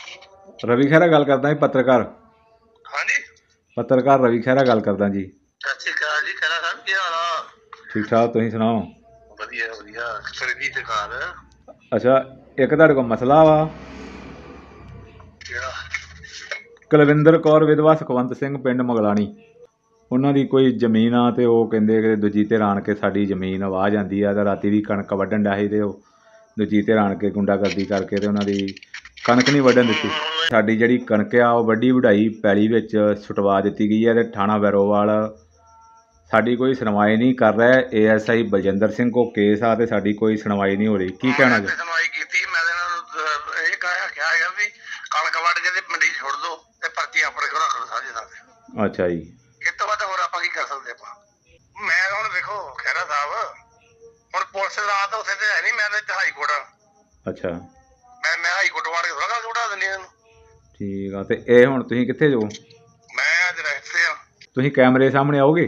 ਰਵੀ ਖਹਿਰਾ ਗੱਲ ਕਰਦਾ ਜੀ, ਪੱਤਰਕਾਰ। ਹਾਂਜੀ, ਪੱਤਰਕਾਰ ਰਵੀ ਖਹਿਰਾ ਗੱਲ ਕਰਦਾ ਜੀ। ਸਤਿ ਸ਼੍ਰੀ ਅਕਾਲ ਜੀ, ਖਹਿਰਾ ਸਾਹਿਬ ਕੀ ਹਾਲ ਆ? ਠੀਕ ਠਾਕ, ਤੁਸੀਂ ਸੁਣਾਓ? ਵਧੀਆ ਸਰਜੀਤ ਖਾਨ। ਅੱਛਾ, ਇੱਕ ਤੁਹਾਡੇ ਕੋਲ ਮਸਲਾ ਵਾ। ਕਿਹੜਾ? ਕੁਲਵਿੰਦਰ ਕੌਰ ਵਿਧਵਾ ਸੁਖਵੰਤ ਸਿੰਘ, ਪਿੰਡ ਮਗਲਾਣੀ। ਉਹਨਾਂ ਦੀ ਕੋਈ ਜ਼ਮੀਨ ਆ, ਤੇ ਉਹ ਕਹਿੰਦੇ ਕਿ ਦੂਜੀ ਧਿਰ ਆਣ ਕੇ ਸਾਡੀ ਜ਼ਮੀਨ ਵਾਹ ਜਾਂਦੀ ਆ। ਤੇ ਰਾਤੀ ਵੀ ਕਣਕ ਵੱਢਣ ਡਿਆ ਸੀ, ਤੇ ਉਹ ਦੂਜੀ ਧਿਰ ਆਣ ਕੇ ਗੁੰਡਾਗਰਦੀ ਕਰਕੇ ਤੇ ਉਹਨਾਂ ਦੀ ਕਣਕ ਨਹੀਂ ਵੱਢਣ ਦਿੱਤੀ। ਸਾਡੀ ਜਿਹੜੀ ਕਣਕ ਆ ਉਹ ਵੱਢੀ ਵਢਾਈ ਪੈਲੀ ਵਿੱਚ ਸੁਟਵਾ ਦਿੱਤੀ ਗਈ ਹੈ, ਤੇ ਥਾਣਾ ਵੈਰੋਵਾਲ ਸਾਡੀ ਕੋਈ ਸੁਣਵਾਈ ਨਹੀਂ ਕਰ ਰਿਹਾ। ASI ਬਲਜਿੰਦਰ ਸਿੰਘ ਕੋ ਕੇਸ ਆ, ਤੇ ਸਾਡੀ ਕੋਈ ਸੁਣਵਾਈ ਨਹੀਂ ਹੋ ਰਹੀ। ਕੀ ਕਹਿਣਾ ਜੀ? ਸੁਣਵਾਈ ਕੀਤੀ, ਮੈਂ ਇਹ ਕਿਹਾ ਹੈਗਾ ਵੀ ਕਣਕ ਵੱਢ ਕੇ ਤੇ ਮੰਡੀ ਛੋੜ ਦੋ, ਤੇ ਪਰਚੀ ਆਪਣੇ ਕੋਲ ਰੱਖ ਲਓ ਸਾਂਝੇ ਨਾਲ। ਅੱਛਾ ਜੀ, ਇਸ ਤੋਂ ਬਾਅਦ ਹੋਰ ਆਪਾਂ ਕੀ ਕਰ ਸਕਦੇ ਆਪਾਂ? ਮੈਂ ਹੁਣ ਵੇਖੋ ਖਹਿਰਾ ਸਾਹਿਬ, ਹੁਣ ਪੁਲਿਸ ਰਾਤ ਉੱਥੇ ਤੇ ਹੈ ਨਹੀਂ, ਮੈਂ ਤੇ ਹਾਈ ਕੋਰਟ ਆ। ਅੱਛਾ, ਮੈਂ ਹਾਈ ਕੋਰਟ ਵਾੜ ਕੇ ਥੋੜਾ ਗੱਲ ਉਡਾ ਦਿੰਦੀ ਇਹਨੂੰ। ਠੀਕ ਆ। ਤੇ ਇਹ ਹੁਣ ਤੁਸੀਂ ਕਿੱਥੇ ਜੋ? ਮੈਂ ਅੱਜ ਰੈਸਟ ਤੇ ਆ। ਤੁਸੀਂ ਕੈਮਰੇ ਸਾਹਮਣੇ ਆਓਗੇ?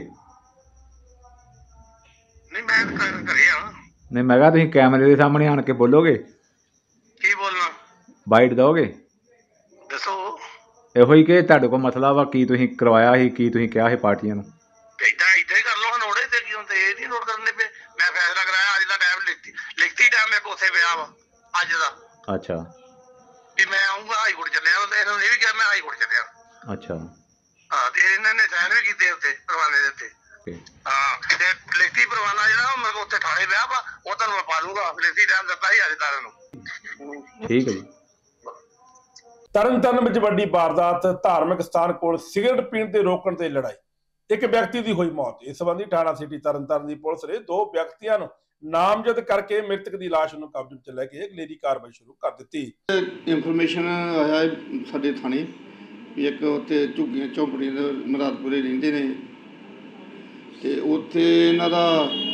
ਨਹੀਂ, ਮੈਂ ਘਰੇ ਆ। ਨਹੀਂ, ਮੈਂ ਕਿਹਾ ਤੁਸੀਂ ਕੈਮਰੇ ਦੇ ਸਾਹਮਣੇ ਆਣ ਕੇ ਬੋਲੋਗੇ? ਕੀ ਬੋਲਣਾ? ਬਾਈਟ ਦਿਓਗੇ? ਦੱਸੋ। ਇਹੋ ਹੀ ਕਿ ਤੁਹਾਡੇ ਕੋਲ ਮਸਲਾ ਵਾ, ਕੀ ਤੁਸੀਂ ਕਰਵਾਇਆ ਸੀ, ਕੀ ਤੁਸੀਂ ਕਿਹਾ ਸੀ ਪਾਰਟੀਆਂ ਨੂੰ? ਏਦਾਂ ਹੀ ਕਰ ਲਓ, ਹੁਣ ਉਹਦੇ ਤੇ ਕੀ ਹੁੰਦਾ, ਇਹ ਨਹੀਂ ਨੋਟ ਕਰਨ ਦੇ ਪਏ। ਮੈਂ ਫੈਸਲਾ ਕਰਾਇਆ, ਅੱਜ ਦਾ ਟਾਈਮ ਲਿਖਤੀ ਟਾਈਮ ਮੇਰੇ ਕੋਲ ਉੱਥੇ ਪਿਆ ਵਾ ਅੱਜ ਦਾ। ਅੱਛਾ, ਵੀ ਮੈਂ ਆਉਂਗਾ ਹਾਈ ਕੋਰਟ ਚੱਲਿਆ, ਤੇ ਇਹਨਾਂ ਨੇ ਇਹ ਵੀ ਕਿਹਾ ਮੈਂ ਹਾਈ ਕੋਰਟ ਚੱਲਿਆ। ਅੱਛਾ, ਹਾਂ, ਤੇ ਇਹਨਾਂ ਨੇ ਸਾਈਨ ਵੀ ਕੀਤੇ ਉੱਤੇ ਪਰਵਾਨੇ ਦੇ ਉੱਤੇ। ਹਾਂ, ਤੇ ਲਿਖਤੀ ਪਰਵਾਨਾ ਜਿਹੜਾ ਮੇਰੇ ਕੋਲ ਉੱਥੇ ਥਾਣੇ ਪਿਆ ਵਾ, ਉਹ ਤੁਹਾਨੂੰ ਮੈਂ ਪਾ ਦੂੰਗਾ। ਲਿਖਤੀ ਟਾਈਮ ਦਿੱਤਾ ਸੀ ਅਧਿਕਾਰਾਂ ਨੂੰ। ਠੀਕ ਹੈ ਜੀ। ਤਰਨਤਾਰਨ ਵਿੱਚ ਵੱਡੀ ਵਾਰਦਾਤ, ਧਾਰਮਿਕ ਸਥਾਨ ਕੋਲ ਸਿਗਰਟ ਪੀਣ ਤੇ ਰੋਕਣ ਤੇ ਲੜਾਈ, ਇੱਕ ਵਿਅਕਤੀ ਦੀ ਹੋਈ ਮੌਤ। ਇਸ ਸੰਬੰਧੀ ਥਾਣਾ ਸਿਟੀ ਤਰਨਤਾਰਨ ਦੀ ਪੁਲਿਸ ਨੇ 2 ਵਿਅਕਤੀਆਂ ਨੂੰ ਨਾਮਜ਼ਦ ਕਰਕੇ ਮ੍ਰਿਤਕ ਦੀ ਲਾਸ਼ ਨੂੰ ਕਬਜ਼ੇ ਵਿੱਚ ਲੈ ਕੇ ਅਗਲੇਰੀ ਕਾਰਵਾਈ ਸ਼ੁਰੂ ਕਰ ਦਿੱਤੀ। ਇਨਫੋਰਮੇਸ਼ਨ ਆਇਆ ਸਾਡੇ ਥਾਣੇ ਵੀ ਇੱਕ ਉੱਥੇ ਝੁੱਗੀਆਂ ਝੌਂਪੜੀਆਂ ਦੇ ਮੁਰਾਦਪੁਰੇ ਰਹਿੰਦੇ ਨੇ, ਤੇ ਉੱਥੇ ਇਹਨਾਂ ਦਾ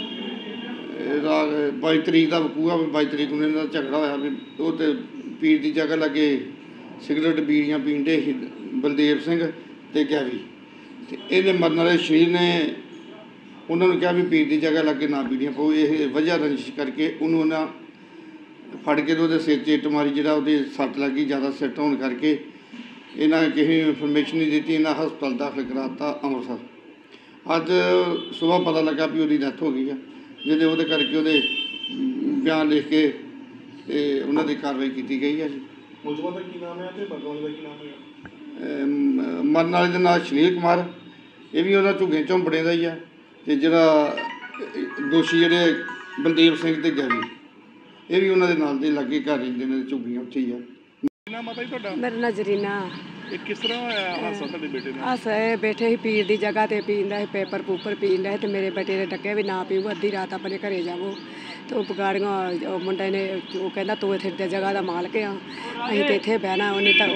22 ਤਰੀਕ ਦਾ ਵਕੂਆ, 22 ਤਰੀਕ ਨੂੰ ਇਹਨਾਂ ਦਾ ਝਗੜਾ ਹੋਇਆ ਵੀ ਉਹ ਤੇ ਪੀਰ ਦੀ ਜਗ੍ਹਾ ਲੱਗੇ ਸਿਗਰਟ ਬੀੜੀਆਂ ਪੀਂਦੇ ਸੀ ਬਲਦੇਵ ਸਿੰਘ ਤੇ ਗੈਵੀ। ਤੇ ਇਹਦੇ ਮਰਨ ਵਾਲੇ ਸ਼ਰੀਰ ਨੇ ਉਹਨਾਂ ਨੂੰ ਕਿਹਾ ਵੀ ਪੀਰ ਦੀ ਜਗ੍ਹਾ ਲੱਗੇ ਨਾ ਬੀੜੀਆਂ ਪਾਓ। ਇਹ ਵਜ੍ਹਾ ਰੰਜਿਸ਼ ਕਰਕੇ ਉਹਨੂੰ ਉਹਨਾਂ ਫੜ ਕੇ ਉਹਦੇ ਸਿਰ 'ਚ ਇੱਟ ਮਾਰੀ, ਜਿਹੜਾ ਉਹਦੇ ਸੱਟ ਲੱਗੀ ਜ਼ਿਆਦਾ ਸਿੱਟ ਹੋਣ ਕਰਕੇ ਇਹਨਾਂ ਕਿਸੇ ਨੂੰ ਇਨਫੋਰਮੇਸ਼ਨ ਨਹੀਂ ਦਿੱਤੀ। ਇਹਨਾਂ ਹਸਪਤਾਲ ਦਾਖਲ ਕਰਾ ਦਿੱਤਾ ਅੰਮ੍ਰਿਤਸਰ। ਅੱਜ ਸੁਬਾਹ ਪਤਾ ਲੱਗਾ ਵੀ ਉਹਦੀ ਡੈਥ ਹੋ ਗਈ ਆ, ਉਹਦੇ ਕਰਕੇ ਉਹਦੇ ਬਿਆਨ ਲਿਖ ਕੇ ਤੇ ਉਹਨਾਂ ਦੀ ਕਾਰਵਾਈ ਕੀਤੀ ਗਈ ਹੈ ਜੀ। ਮੁਲਜ਼ਮਾਂ ਦਾ ਕੀ ਨਾਮ ਹੈ ਤੇ ਮਰਨ ਵਾਲੇ ਦਾ ਕੀ ਨਾਮ ਹੈ? ਮਰਨ ਵਾਲੇ ਦਾ ਨਾਮ ਸੁਨੀਲ ਕੁਮਾਰ, ਇਹ ਵੀ ਉਹਨਾਂ ਝੁੱਗੇ ਝੌਂਪੜੇ ਦਾ ਹੀ ਆ। ਤੇ ਜਿਹੜਾ ਦੋਸ਼ੀ ਜਿਹੜੇ ਬਲਦੇਵ ਸਿੰਘ ਤੇ ਗੈਵੀ, ਇਹ ਵੀ ਉਹਨਾਂ ਦੇ ਨਾਲ ਦੇ ਲਾਗੇ ਘਰ ਰਹਿੰਦੇ ਨੇ, ਝੁੱਗੀਆਂ ਉੱਥੇ ਹੀ ਆ। ਨਾਮ ਪਤਾ ਹੀ ਤੁਹਾਡਾ? ਮੇਰਾ ਨਾਂ ਜ਼ਰੀਨਾ। ਇਹ ਕਿਸ ਤਰ੍ਹਾਂ ਹੋਇਆ ਹਾਦਸਾ ਤੁਹਾਡੇ ਬੇਟੇ ਨਾਲ? ਅਸੇ ਬੈਠੇ ਹੀ ਪੀਰ ਦੀ ਜਗ੍ਹਾ ਤੇ ਪੀਂਦਾ ਸੀ, ਪੇਪਰ ਪੂਪਰ ਪੀਂਦਾ ਸੀ ਤੇ ਮੇਰੇ ਬੇਟੇ ਨੇ ਡੱਕਿਆ ਵੀ ਨਾ ਪੀਓ, ਅੱਧੀ ਰਾਤ ਆਪਣੇ ਘਰੇ ਜਾਵੋ। ਤੇ ਉਹ ਗਾੜੀਆਂ ਉਹ ਮੁੰਡੇ ਨੇ ਉਹ ਕਹਿੰਦਾ ਤੂੰ ਇੱਥੇ ਦੀ ਜਗ੍ਹਾ ਦਾ ਮਾਲਕ ਆ, ਅਸੀਂ ਤੇ ਇੱਥੇ ਬਹਿਣਾ।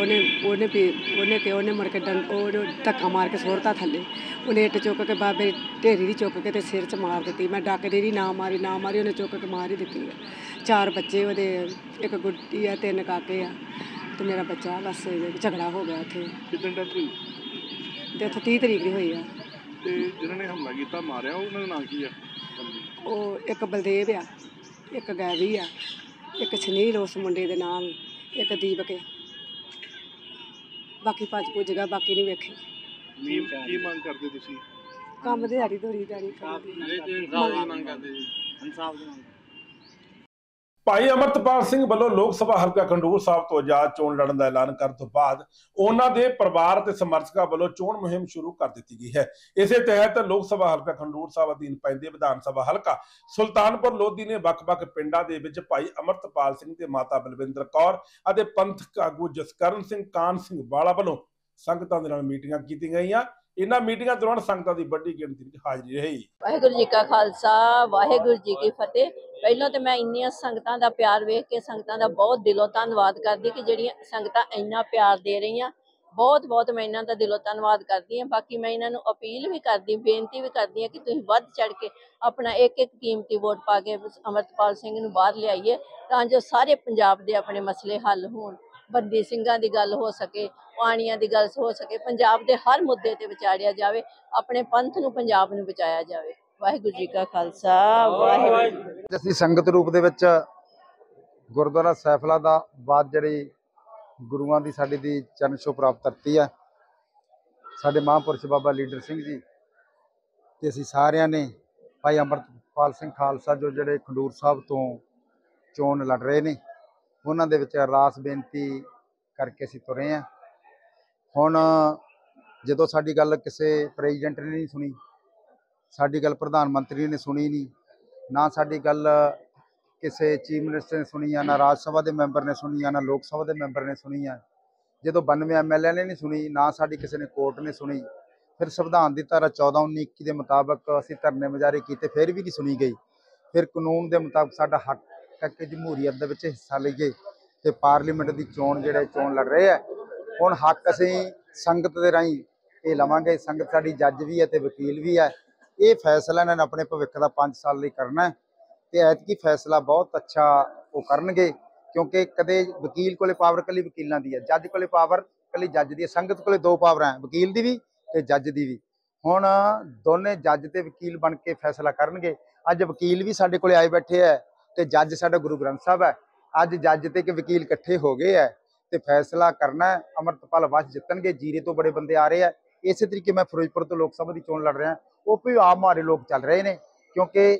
ਉਹਨੇ ਮੁੜ ਕੇ ਉਹ ਧੱਕਾ ਮਾਰ ਕੇ ਸੁੱਟਤਾ ਥੱਲੇ। ਉਹਨੇ ਇੱਟ ਚੁੱਕ ਕੇ ਬਾਬੇ ਢੇਰੀ ਦੀ ਚੁੱਕ ਕੇ ਤੇ ਸਿਰ 'ਚ ਮਾਰ ਦਿੱਤੀ। ਮੈਂ ਡੱਕਦੀ ਰਹੀ, ਨਾ ਮਾਰੀ ਉਹਨੇ ਚੁੱਕ ਕੇ ਮਾਰ ਹੀ ਦਿੱਤੀ ਆ। 4 ਬੱਚੇ ਉਹਦੇ, ਇੱਕ ਗੁੱਡੀ ਆ, 3 ਕਾਕੇ ਆ ਤੇ ਮੇਰਾ ਬੱਚਾ। ਬਸ ਝਗੜਾ ਹੋ ਗਿਆ ਉੱਥੇ। ਕਿੱਦਾਂ ਡੈਥ ਹੋਈ? ਡੈਥ 30 ਤਰੀਕ ਦੀ ਹੋਈ ਆ। ਤੇ ਜਿਹਨਾਂ ਨੇ ਹਮਲਾ ਕੀਤਾ ਮਾਰਿਆ ਉਹਨਾਂ ਦਾ ਨਾਂ ਕੀ ਆ? ਉਹ ਇੱਕ ਬਲਦੇਵ ਆ, ਇੱਕ ਗੈਵੀ ਆ, ਇੱਕ ਸੁਨੀਲ ਉਸ ਮੁੰਡੇ ਦੇ ਨਾਮ, ਇੱਕ ਦੀਪਕ ਆ। ਬਾਕੀ ਭੱਜ ਭੁੱਜ ਗਿਆ, ਬਾਕੀ ਨਹੀਂ ਵੇਖੇ। ਕੀ ਮੰਗ ਕਰਦੇ ਤੁਸੀਂ? ਕੰਮ ਦਿਹਾੜੀ ਦੋਰੀ ਦਾੜੀ ਮੰਗ ਕਰਦੇ ਜੀ, ਇਨਸਾਫ ਦੀ ਮੰਗ। ਭਾਈ ਅਮਰਤਪਾਲ ਸਿੰਘ ਵੱਲੋਂ ਲੋਕ ਸਭਾ ਹਲਕਾ ਖੰਡੂਰ ਸਾਹਿਬ ਤੋਂ ਆਜ਼ਾਦ ਚੋਣ ਲੜਨ ਦਾ ਐਲਾਨ ਕਰਨ ਤੋਂ ਬਾਅਦ ਉਹਨਾਂ ਦੇ ਪਰਿਵਾਰ ਅਤੇ ਸਮਰਥਕਾਂ ਵੱਲੋਂ ਚੋਣ ਮੁਹਿੰਮ ਸ਼ੁਰੂ ਕਰ ਦਿੱਤੀ ਗਈ ਹੈ। ਇਸੇ ਤਹਿਤ ਲੋਕ ਸਭਾ ਹਲਕਾ ਖੰਡੂਰ ਸਾਹਿਬ ਅਧੀਨ ਪੈਂਦੇ ਵਿਧਾਨ ਸਭਾ ਹਲਕਾ ਸੁਲਤਾਨਪੁਰ ਲੋਧੀ ਨੇ ਵੱਖ-ਵੱਖ ਪਿੰਡਾਂ ਦੇ ਵਿੱਚ ਭਾਈ ਅਮਰਤਪਾਲ ਸਿੰਘ ਤੇ ਮਾਤਾ ਬਲਵਿੰਦਰ ਕੌਰ ਅਤੇ ਪੰਥਕ ਆਗੂ ਜਸਕਰਨ ਸਿੰਘ ਕਾਨ ਸਿੰਘ ਵਾਲਾ ਵੱਲੋਂ ਸੰਗਤਾਂ ਦੇ ਨਾਲ ਮੀਟਿੰਗਾਂ ਕੀਤੀਆਂ ਗਈਆਂ। ਇਹਨਾਂ ਮੀਟਿੰਗਾਂ ਦੌਰਾਨ ਸੰਗਤਾਂ ਦੀ ਵੱਡੀ ਗਿਣਤੀ ਵਿੱਚ ਹਾਜ਼ਰੀ ਰਹੀ। ਵਾਹਿਗੁਰੂ ਜੀ ਕਾ ਖਾਲਸਾ, ਵਾਹਿਗੁਰੂ ਜੀ ਕੀ ਫਤਿਹ। ਪਹਿਲਾਂ ਤਾਂ ਮੈਂ ਇੰਨੀਆਂ ਸੰਗਤਾਂ ਦਾ ਪਿਆਰ ਵੇਖ ਕੇ ਸੰਗਤਾਂ ਦਾ ਬਹੁਤ ਦਿਲੋਂ ਧੰਨਵਾਦ ਕਰਦੀ ਕਿ ਜਿਹੜੀਆਂ ਸੰਗਤਾਂ ਇੰਨਾ ਪਿਆਰ ਦੇ ਰਹੀਆਂ। ਬਹੁਤ ਮੈਂ ਇਹਨਾਂ ਦਾ ਦਿਲੋਂ ਧੰਨਵਾਦ ਕਰਦੀ ਹਾਂ। ਬਾਕੀ ਮੈਂ ਇਹਨਾਂ ਨੂੰ ਅਪੀਲ ਵੀ ਕਰਦੀ, ਬੇਨਤੀ ਵੀ ਕਰਦੀ ਹਾਂ ਕਿ ਤੁਸੀਂ ਵੱਧ ਚੜ ਕੇ ਆਪਣਾ ਇੱਕ ਕੀਮਤੀ ਵੋਟ ਪਾ ਕੇ ਅਮਰਤਪਾਲ ਸਿੰਘ ਨੂੰ ਬਾਹਰ ਲਿਆਈਏ, ਤਾਂ ਜੋ ਸਾਰੇ ਪੰਜਾਬ ਦੇ ਆਪਣੇ ਮਸਲੇ ਹੱਲ ਹੋਣ। ਬੰਦੀ ਸਿੰਘਾਂ ਦੀ ਗੱਲ ਹੋ ਸਕੇ, ਪਾਣੀਆਂ ਦੀ ਗੱਲ ਹੋ ਸਕੇ, ਪੰਜਾਬ ਦੇ ਹਰ ਮੁੱਦੇ ਤੇ ਵਿਚਾਰਿਆ ਜਾਵੇ, ਆਪਣੇ ਪੰਥ ਨੂੰ, ਪੰਜਾਬ ਨੂੰ ਬਚਾਇਆ ਜਾਵੇ। ਵਾਹਿਗੁਰੂ ਜੀ ਕਾ ਖਾਲਸਾ, ਵਾਹਿਗੁਰੂ। ਅਸੀਂ ਸੰਗਤ ਰੂਪ ਦੇ ਵਿੱਚ ਗੁਰਦੁਆਰਾ ਸੈਫਲਾਬਾਦ ਜਿਹੜੀ ਗੁਰੂਆਂ ਦੀ ਸਾਡੀ ਦੀ ਚਰਨ ਛੋਹ ਪ੍ਰਾਪਤ ਧਰਤੀ ਹੈ, ਸਾਡੇ ਮਹਾਂਪੁਰਸ਼ ਬਾਬਾ ਲੀਡਰ ਸਿੰਘ ਜੀ ਤੇ ਅਸੀਂ ਸਾਰਿਆਂ ਨੇ ਭਾਈ ਅਮਰਤਪਾਲ ਸਿੰਘ ਖਾਲਸਾ ਜੋ ਜਿਹੜੇ ਖੰਡੂਰ ਸਾਹਿਬ ਤੋਂ ਚੋਣ ਲੜ ਰਹੇ ਨੇ, ਉਹਨਾਂ ਦੇ ਵਿੱਚ ਅਰਦਾਸ ਬੇਨਤੀ ਕਰਕੇ ਅਸੀਂ ਤੁਰੇ ਹਾਂ। ਹੁਣ ਜਦੋਂ ਸਾਡੀ ਗੱਲ ਕਿਸੇ ਪ੍ਰੈਜ਼ੀਡੈਂਟ ਨੇ ਨਹੀਂ ਸੁਣੀ, ਸਾਡੀ ਗੱਲ ਪ੍ਰਧਾਨ ਮੰਤਰੀ ਨੇ ਸੁਣੀ ਨਹੀਂ, ਨਾ ਸਾਡੀ ਗੱਲ ਕਿਸੇ ਚੀਫ ਮਿਨਿਸਟਰ ਨੇ ਸੁਣੀ ਆ, ਨਾ ਰਾਜ ਸਭਾ ਦੇ ਮੈਂਬਰ ਨੇ ਸੁਣੀ ਆ, ਨਾ ਲੋਕ ਸਭਾ ਦੇ ਮੈਂਬਰ ਨੇ ਸੁਣੀ ਆ, ਜਦੋਂ 92 ਐਮਐਲਏ ਨੇ ਨਹੀਂ ਸੁਣੀ, ਨਾ ਸਾਡੀ ਕਿਸੇ ਨੇ ਕੋਰਟ ਨੇ ਸੁਣੀ। ਫਿਰ ਸੰਵਿਧਾਨ ਦੀ ਧਾਰਾ 14, 19, 21 ਦੇ ਮੁਤਾਬਕ ਅਸੀਂ ਧਰਨੇ ਮੁਜ਼ਾਹਰੇ ਕੀਤੇ, ਫਿਰ ਵੀ ਨਹੀਂ ਸੁਣੀ ਗਈ। ਫਿਰ ਕਾਨੂੰਨ ਦੇ ਮੁਤਾਬਕ ਸਾਡਾ ਹੱਕ ਹੈ ਕਿ ਜਮਹੂਰੀਅਤ ਦੇ ਵਿੱਚ ਹਿੱਸਾ ਲਈਏ ਤੇ ਪਾਰਲੀਮੈਂਟ ਦੀ ਚੋਣ ਚੋਣ ਲੜ ਰਹੇ ਆ। ਹੁਣ ਹੱਕ ਅਸੀਂ ਸੰਗਤ ਦੇ ਰਾਹੀਂ ਇਹ ਲਵਾਂਗੇ। ਸੰਗਤ ਸਾਡੀ ਜੱਜ ਵੀ ਹੈ ਤੇ ਵਕੀਲ ਵੀ ਹੈ। ਇਹ ਫੈਸਲਾ ਇਹਨਾਂ ਨੇ ਆਪਣੇ ਭਵਿੱਖ ਦਾ 5 ਸਾਲ ਲਈ ਕਰਨਾ ਹੈ ਤੇ ਐਤਕੀ ਫੈਸਲਾ ਬਹੁਤ ਅੱਛਾ ਉਹ ਕਰਨਗੇ, ਕਿਉਂਕਿ ਕਦੇ ਵਕੀਲ ਕੋਲੇ ਪਾਵਰ ਕੱਲੀ ਵਕੀਲਾਂ ਦੀ ਹੈ, ਜੱਜ ਕੋਲੇ ਪਾਵਰ ਕੱਲੀ ਜੱਜ ਦੀ ਹੈ। ਸੰਗਤ ਕੋਲੇ 2 ਪਾਵਰਾਂ ਹੈ, ਵਕੀਲ ਦੀ ਵੀ ਤੇ ਜੱਜ ਦੀ ਵੀ। ਹੁਣ ਦੋਨੇ ਜੱਜ ਤੇ ਵਕੀਲ ਬਣ ਕੇ ਫੈਸਲਾ ਕਰਨਗੇ। ਅੱਜ ਵਕੀਲ ਵੀ ਸਾਡੇ ਕੋਲੇ ਆਏ ਬੈਠੇ ਹੈ ਤੇ ਜੱਜ ਸਾਡਾ ਗੁਰੂ ਗ੍ਰੰਥ ਸਾਹਿਬ ਹੈ। ਅੱਜ ਜੱਜ ਤੇ ਕਿ ਵਕੀਲ ਇਕੱਠੇ ਹੋ ਗਏ ਹੈ ਤੇ ਫੈਸਲਾ ਕਰਨਾ ਹੈ। ਅਮਰਤਪਾਲ ਵਸ ਜਿੱਤਣਗੇ। ਜੀਰੇ ਤੋਂ ਬੜੇ ਬੰਦੇ ਆ ਰਹੇ ਆ। ਇਸੇ ਤਰੀਕੇ ਮੈਂ ਫਿਰੋਜ਼ਪੁਰ ਤੋਂ ਲੋਕ ਸਭਾ ਦੀ ਚੋਣ ਲੜ ਰਿਹਾ, ਉਹ ਵੀ ਆਪ ਮਾਰੇ ਲੋਕ ਚੱਲ ਰਹੇ ਨੇ, ਕਿਉਂਕਿ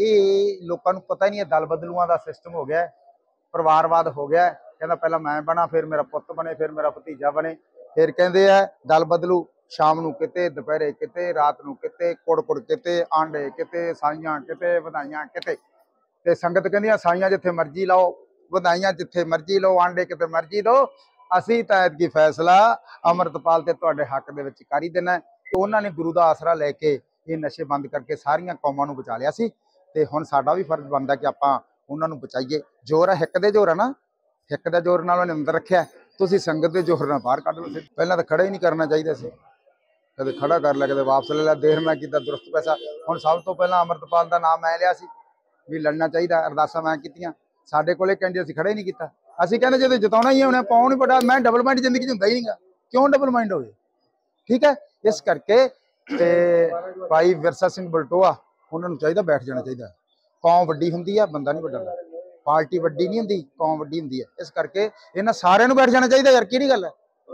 ਇਹ ਲੋਕਾਂ ਨੂੰ ਪਤਾ ਹੀ ਨਹੀਂ ਹੈ। ਦਲ ਬਦਲੂਆਂ ਦਾ ਸਿਸਟਮ ਹੋ ਗਿਆ, ਪਰਿਵਾਰਵਾਦ ਹੋ ਗਿਆ। ਕਹਿੰਦਾ ਪਹਿਲਾਂ ਮੈਂ ਬਣਾ, ਫਿਰ ਮੇਰਾ ਪੁੱਤ ਬਣੇ, ਫਿਰ ਮੇਰਾ ਭਤੀਜਾ ਬਣੇ, ਫਿਰ ਕਹਿੰਦੇ ਆ ਦਲ ਬਦਲੂ। ਸ਼ਾਮ ਨੂੰ ਕਿਤੇ, ਦੁਪਹਿਰੇ ਕਿਤੇ, ਰਾਤ ਨੂੰ ਕਿਤੇ, ਕੁੜ ਕਿਤੇ, ਆਂਡੇ ਕਿਤੇ, ਸਾਈਆਂ ਕਿਤੇ, ਵਧਾਈਆਂ ਕਿਤੇ। ਤੇ ਸੰਗਤ ਕਹਿੰਦੀਆਂ ਸਾਈਆਂ ਜਿੱਥੇ ਮਰਜ਼ੀ ਲਾਓ, ਵਧਾਈਆਂ ਜਿੱਥੇ ਮਰਜ਼ੀ ਲਓ, ਆਂਡੇ ਕਿਤੇ ਮਰਜ਼ੀ ਦਿਓ। ਅਸੀਂ ਤਾਂ ਐਤਕੀ ਫੈਸਲਾ ਅਮਰਤਪਾਲ ਤੇ ਤੁਹਾਡੇ ਹੱਕ ਦੇ ਵਿੱਚ ਕਰ ਹੀ ਦੇਣਾ। ਤੇ ਉਹਨਾਂ ਨੇ ਗੁਰੂ ਦਾ ਆਸਰਾ ਲੈ ਕੇ ਇਹ ਨਸ਼ੇ ਬੰਦ ਕਰਕੇ ਸਾਰੀਆਂ ਕੌਮਾਂ ਨੂੰ ਬਚਾ ਲਿਆ ਸੀ ਤੇ ਹੁਣ ਸਾਡਾ ਵੀ ਫਰਜ਼ ਬਣਦਾ ਕਿ ਆਪਾਂ ਉਹਨਾਂ ਨੂੰ ਬਚਾਈਏ। ਜ਼ੋਰ ਹੈ ਹਿੱਕ ਦੇ ਜ਼ੋਰ ਹੈ ਨਾ, ਹਿੱਕ ਦਾ ਜ਼ੋਰ ਨਾਲ ਉਹਨੇ ਅੰਦਰ ਰੱਖਿਆ, ਤੁਸੀਂ ਸੰਗਤ ਦੇ ਜ਼ੋਰ ਨਾਲ ਬਾਹਰ ਕੱਢ ਲਓ। ਪਹਿਲਾਂ ਤਾਂ ਖੜਾ ਹੀ ਨਹੀਂ ਕਰਨਾ ਚਾਹੀਦਾ ਸੀ, ਕਦੇ ਖੜਾ ਕਰ ਲਿਆ, ਕਦੇ ਵਾਪਸ ਲੈ ਲਿਆ। ਦੇਰ ਮੈਂ ਕੀਤਾ ਦੁਰਸਤ ਪੈਸਾ। ਹੁਣ ਸਭ ਤੋਂ ਪਹਿਲਾਂ ਅਮਰਤਪਾਲ ਦਾ ਨਾਮ ਮੈਂ ਲਿਆ ਸੀ ਵੀ ਲੜਨਾ ਚਾਹੀਦਾ, ਅਰਦਾਸਾਂ ਮੈਂ ਕੀਤੀਆਂ। ਸਾਡੇ ਕੋਲੇ ਕਹਿੰਦੇ ਅਸੀਂ ਖੜਾ ਹੀ ਨਹੀਂ ਕੀਤਾ। ਅਸੀਂ ਕਹਿੰਦੇ ਜਦੋਂ ਜਿਤਾਉਣਾ ਹੀ ਉਹਨੇ ਪਾਉਣ ਹੀ ਬੜਾ। ਮੈਂ ਡਬਲ ਮਾਈਂਡ ਜ਼ਿੰਦਗੀ 'ਚ ਹੁੰਦਾ ਹੀ ਨਹੀਂਗਾ, ਕਿਉਂ ਡਬਲ ਮਾਈਂਡ ਹੋਵੇ? ਠੀਕ ਹੈ, ਇਸ ਕਰਕੇ ਤੇ ਭਾਈ ਵਿਰਸਾ ਸਿੰਘ ਬਲਟੋਆ ਉਹਨਾਂ ਨੂੰ ਚਾਹੀਦਾ ਬੈਠ ਜਾਣਾ ਚਾਹੀਦਾ। ਕੌਮ ਵੱਡੀ ਹੁੰਦੀ ਆ, ਬੰਦਾ ਨਹੀਂ ਵੱਡਾ ਹੁੰਦਾ। ਪਾਰਟੀ ਵੱਡੀ ਨਹੀਂ ਹੁੰਦੀ, ਕੌਮ ਵੱਡੀ ਹੁੰਦੀ ਹੈ। ਇਸ ਕਰਕੇ ਇਹਨਾਂ ਸਾਰਿਆਂ ਨੂੰ ਬੈਠ ਜਾਣਾ ਚਾਹੀਦਾ। ਯਾਰ ਕਿਹੜੀ ਗੱਲ ਹੈ?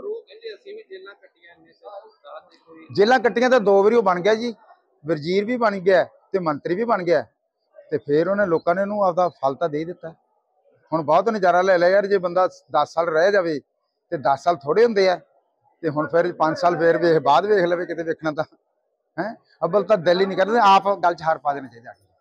ਜੇਲਾਂ ਕੱਟੀਆਂ ਤਾਂ 2 ਵਾਰੀ ਉਹ ਬਣ ਗਿਆ ਜੀ, ਵਜ਼ੀਰ ਵੀ ਬਣ ਗਿਆ ਤੇ ਮੰਤਰੀ ਵੀ ਬਣ ਗਿਆ ਤੇ ਫਿਰ ਉਹਨੇ ਲੋਕਾਂ ਨੇ ਉਹਨੂੰ ਆਪਦਾ ਫਲ ਤਾਂ ਦੇ ਦਿੱਤਾ। ਹੁਣ ਬਹੁਤ ਨਜ਼ਾਰਾ ਲੈ ਲਿਆ ਯਾਰ। ਜੇ ਬੰਦਾ 10 ਸਾਲ ਰਹਿ ਜਾਵੇ ਤੇ 10 ਸਾਲ ਥੋੜੇ ਹੁੰਦੇ ਆ ਤੇ ਹੁਣ ਫਿਰ 5 ਸਾਲ ਫਿਰ ਵੇਖ, ਬਾਅਦ ਵੇਖ ਲਵੇ ਕਿਤੇ ਵੇਖਣਾ ਤਾਂ ਹੈ। ਅੱਬਲ ਤਾਂ ਦਿਲ ਹੀ ਨਹੀਂ ਕਰਦੇ, ਆਪ ਗੱਲ 'ਚ ਹਾਰ ਪਾ ਦੇਣਾ ਚਾਹੀਦਾ।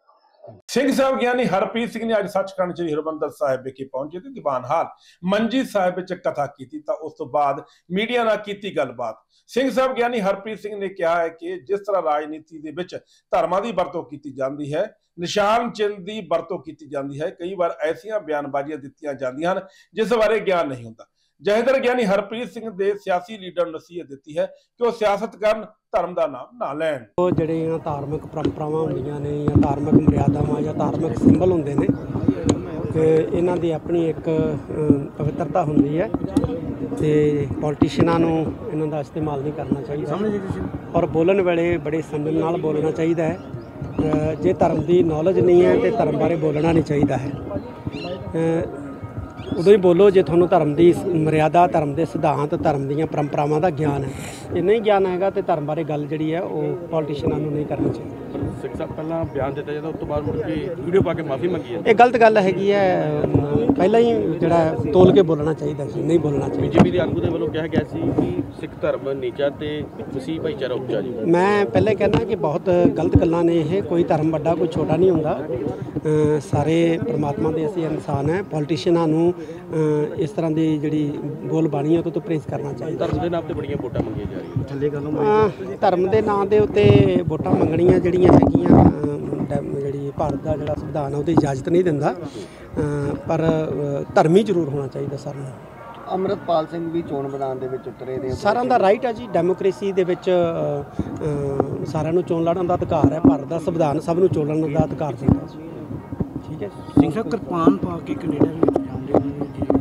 ਸਿੰਘ ਸਾਹਿਬ ਗਿਆਨੀ ਹਰਪ੍ਰੀਤ ਸਿੰਘ ਨੇ ਅੱਜ ਸੱਚਖੰਡ ਸ੍ਰੀ ਹਰਿਮੰਦਰ ਸਾਹਿਬ ਵਿਖੇ ਪਹੁੰਚੇ ਤੇ ਦੀਵਾਨ ਹਾਲ ਮੰਜੀ ਸਾਹਿਬ ਵਿੱਚ ਕਥਾ ਕੀਤੀ ਤਾਂ ਉਸ ਤੋਂ ਬਾਅਦ ਮੀਡੀਆ ਨਾਲ ਕੀਤੀ ਗੱਲਬਾਤ। ਸਿੰਘ ਸਾਹਿਬ ਗਿਆਨੀ ਹਰਪ੍ਰੀਤ ਸਿੰਘ ਨੇ ਕਿਹਾ ਹੈ ਕਿ ਜਿਸ ਤਰ੍ਹਾਂ ਰਾਜਨੀਤੀ ਦੇ ਵਿੱਚ ਧਰਮਾਂ ਦੀ ਵਰਤੋਂ ਕੀਤੀ ਜਾਂਦੀ ਹੈ, ਨਿਸ਼ਾਨ ਚਿੰਨ੍ਹ ਦੀ ਵਰਤੋਂ ਕੀਤੀ ਜਾਂਦੀ ਹੈ, ਕਈ ਵਾਰ ਐਸੀਆਂ ਬਿਆਨਬਾਜ਼ੀਆਂ ਦਿੱਤੀਆਂ ਜਾਂਦੀਆਂ ਹਨ ਜਿਸ ਬਾਰੇ ਗਿਆਨ ਨਹੀਂ ਹੁੰਦਾ। ਜਥੇਦਾਰ ਗਿਆਨੀ ਹਰਪ੍ਰੀਤ ਸਿੰਘ ਦੇ ਸਿਆਸੀ ਲੀਡਰ ਨੂੰ ਨਸੀਹਤ ਦਿੱਤੀ ਹੈ ਕਿ ਉਹ ਸਿਆਸਤ ਕਰਨ, ਧਰਮ ਦਾ ਨਾਮ ਨਾ ਲੈਣ। ਉਹ ਜਿਹੜੀਆਂ ਧਾਰਮਿਕ ਪਰੰਪਰਾਵਾਂ ਹੁੰਦੀਆਂ ਨੇ ਜਾਂ ਧਾਰਮਿਕ ਮਰਿਆਦਾਵਾਂ ਜਾਂ ਧਾਰਮਿਕ ਸਿੰਬਲ ਹੁੰਦੇ ਨੇ, ਇਹਨਾਂ ਦੀ ਆਪਣੀ ਇੱਕ ਪਵਿੱਤਰਤਾ ਹੁੰਦੀ ਹੈ ਤੇ ਪੋਲੀਟੀਸ਼ੀਅਨਾਂ ਨੂੰ ਇਹਨਾਂ ਦਾ ਇਸਤੇਮਾਲ ਨਹੀਂ ਕਰਨਾ ਚਾਹੀਦਾ ਔਰ ਬੋਲਣ ਵੇਲੇ ਬੜੇ ਸੰਜਮ ਨਾਲ ਬੋਲਣਾ ਚਾਹੀਦਾ ਹੈ। ਜੇ ਧਰਮ ਦੀ ਨੌਲੇਜ ਨਹੀਂ ਹੈ ਤੇ ਧਰਮ ਬਾਰੇ ਬੋਲਣਾ ਨਹੀਂ ਚਾਹੀਦਾ ਹੈ। ਉਦੋਂ ਹੀ ਬੋਲੋ ਜੇ ਤੁਹਾਨੂੰ ਧਰਮ ਦੀ ਮਰਿਆਦਾ, ਧਰਮ ਦੇ ਸਿਧਾਂਤ, ਧਰਮ ਦੀਆਂ ਪਰੰਪਰਾਵਾਂ ਦਾ ਗਿਆਨ ਹੈ। ਜੇ ਨਹੀਂ ਗਿਆਨ ਹੈਗਾ ਤੇ ਧਰਮ ਬਾਰੇ ਗੱਲ ਜਿਹੜੀ ਹੈ ਉਹ ਪੋਲੀਟੀਸ਼ੀਅਨਾਂ ਨੂੰ ਨਹੀਂ ਕਰਨੀ ਚਾਹੀਦੀ। ਸਿੱਖ ਸਾਹਿਬ ਪਹਿਲਾਂ ਬਿਆਨ ਦਿੱਤਾ ਜਾਂਦਾ, ਉਸ ਤੋਂ ਬਾਅਦ ਮੁੜ ਕੇ ਵੀਡੀਓ ਪਾ ਕੇ ਮਾਫੀ ਮੰਗੀ ਹੈ। ਇਹ ਗਲਤ ਗੱਲ ਹੈਗੀ ਹੈ। ਪਹਿਲਾਂ ਹੀ ਜਿਹੜਾ ਤੋਲ ਕੇ ਬੋਲਣਾ ਚਾਹੀਦਾ ਸੀ, ਨਹੀਂ ਬੋਲਣਾ ਚਾਹੀਦਾ। ਬੀਜੇਪੀ ਦੇ ਆਗੂ ਦੇ ਵੱਲੋਂ ਕਿਹਾ ਗਿਆ ਸੀ ਕਿ ਸਿੱਖ ਧਰਮ ਨੀਚਾ ਤੇ ਮਸੀਹ ਭਾਈਚਾਰਾ ਉੱਚਾ ਜੀ। ਮੈਂ ਪਹਿਲਾਂ ਕਹਿੰਦਾ ਕਿ ਬਹੁਤ ਗਲਤ ਗੱਲਾਂ ਨੇ ਇਹ। ਕੋਈ ਧਰਮ ਵੱਡਾ ਕੋਈ ਛੋਟਾ ਨਹੀਂ ਹੁੰਦਾ। ਸਾਰੇ ਪਰਮਾਤਮਾ ਦੇ ਅਸੀਂ ਇਨਸਾਨ ਹੈ। ਪੋਲੀਟੀਸ਼ੀਅਨਾਂ ਨੂੰ ਇਸ ਤਰ੍ਹਾਂ ਦੀ ਜਿਹੜੀ ਬੋਲ ਬਾਣੀ ਹੈ ਉਹ ਤੋਂ ਪਰਹੇਜ਼ ਕਰਨਾ ਚਾਹੀਦਾ। ਧਰਮ ਦੇ ਨਾਮ ਤੇ ਬੜੀਆਂ ਵੋਟਾਂ ਮੰਗੀਆਂ ਜਾ ਰਹੀਆਂ। ਥੱਲੇ ਗੱਲ ਧਰਮ ਦੇ ਨਾਂ ਦੇ ਉੱਤੇ ਵੋਟਾਂ ਮੰਗਣੀਆਂ ਜਿਹੜੀਆਂ ਹੈਗੀਆਂ, ਜਿਹੜੀ ਭਾਰਤ ਦਾ ਜਿਹੜਾ ਸੰਵਿਧਾਨ ਉਹਦੀ ਇਜਾਜ਼ਤ ਨਹੀਂ ਦਿੰਦਾ, ਪਰ ਧਰਮੀ ਜ਼ਰੂਰ ਹੋਣਾ ਚਾਹੀਦਾ ਸਾਰਿਆਂ ਨੂੰ। ਅੰਮ੍ਰਿਤਪਾਲ ਸਿੰਘ ਵੀ ਚੋਣ ਮੈਦਾਨ ਦੇ ਵਿੱਚ ਉਤਰੇ ਨੇ। ਸਾਰਿਆਂ ਦਾ ਰਾਈਟ ਹੈ ਜੀ। ਡੈਮੋਕ੍ਰੇਸੀ ਦੇ ਵਿੱਚ ਸਾਰਿਆਂ ਨੂੰ ਚੋਣ ਲੜਨ ਦਾ ਅਧਿਕਾਰ ਹੈ। ਭਾਰਤ ਦਾ ਸੰਵਿਧਾਨ ਸਭ ਨੂੰ ਚੋਣ ਲੜਨ ਦਾ ਅਧਿਕਾਰ ਦਿੰਦਾ ਜੀ। ਠੀਕ ਹੈ। ਸਿੰਘ ਸਾਹਿਬ ਕਿਰਪਾਨ ਪਾ ਕੇ ਕੈਨੇਡਾ ਦੇ ਵਿੱਚ ਜਾਂਦੇ ਨੇ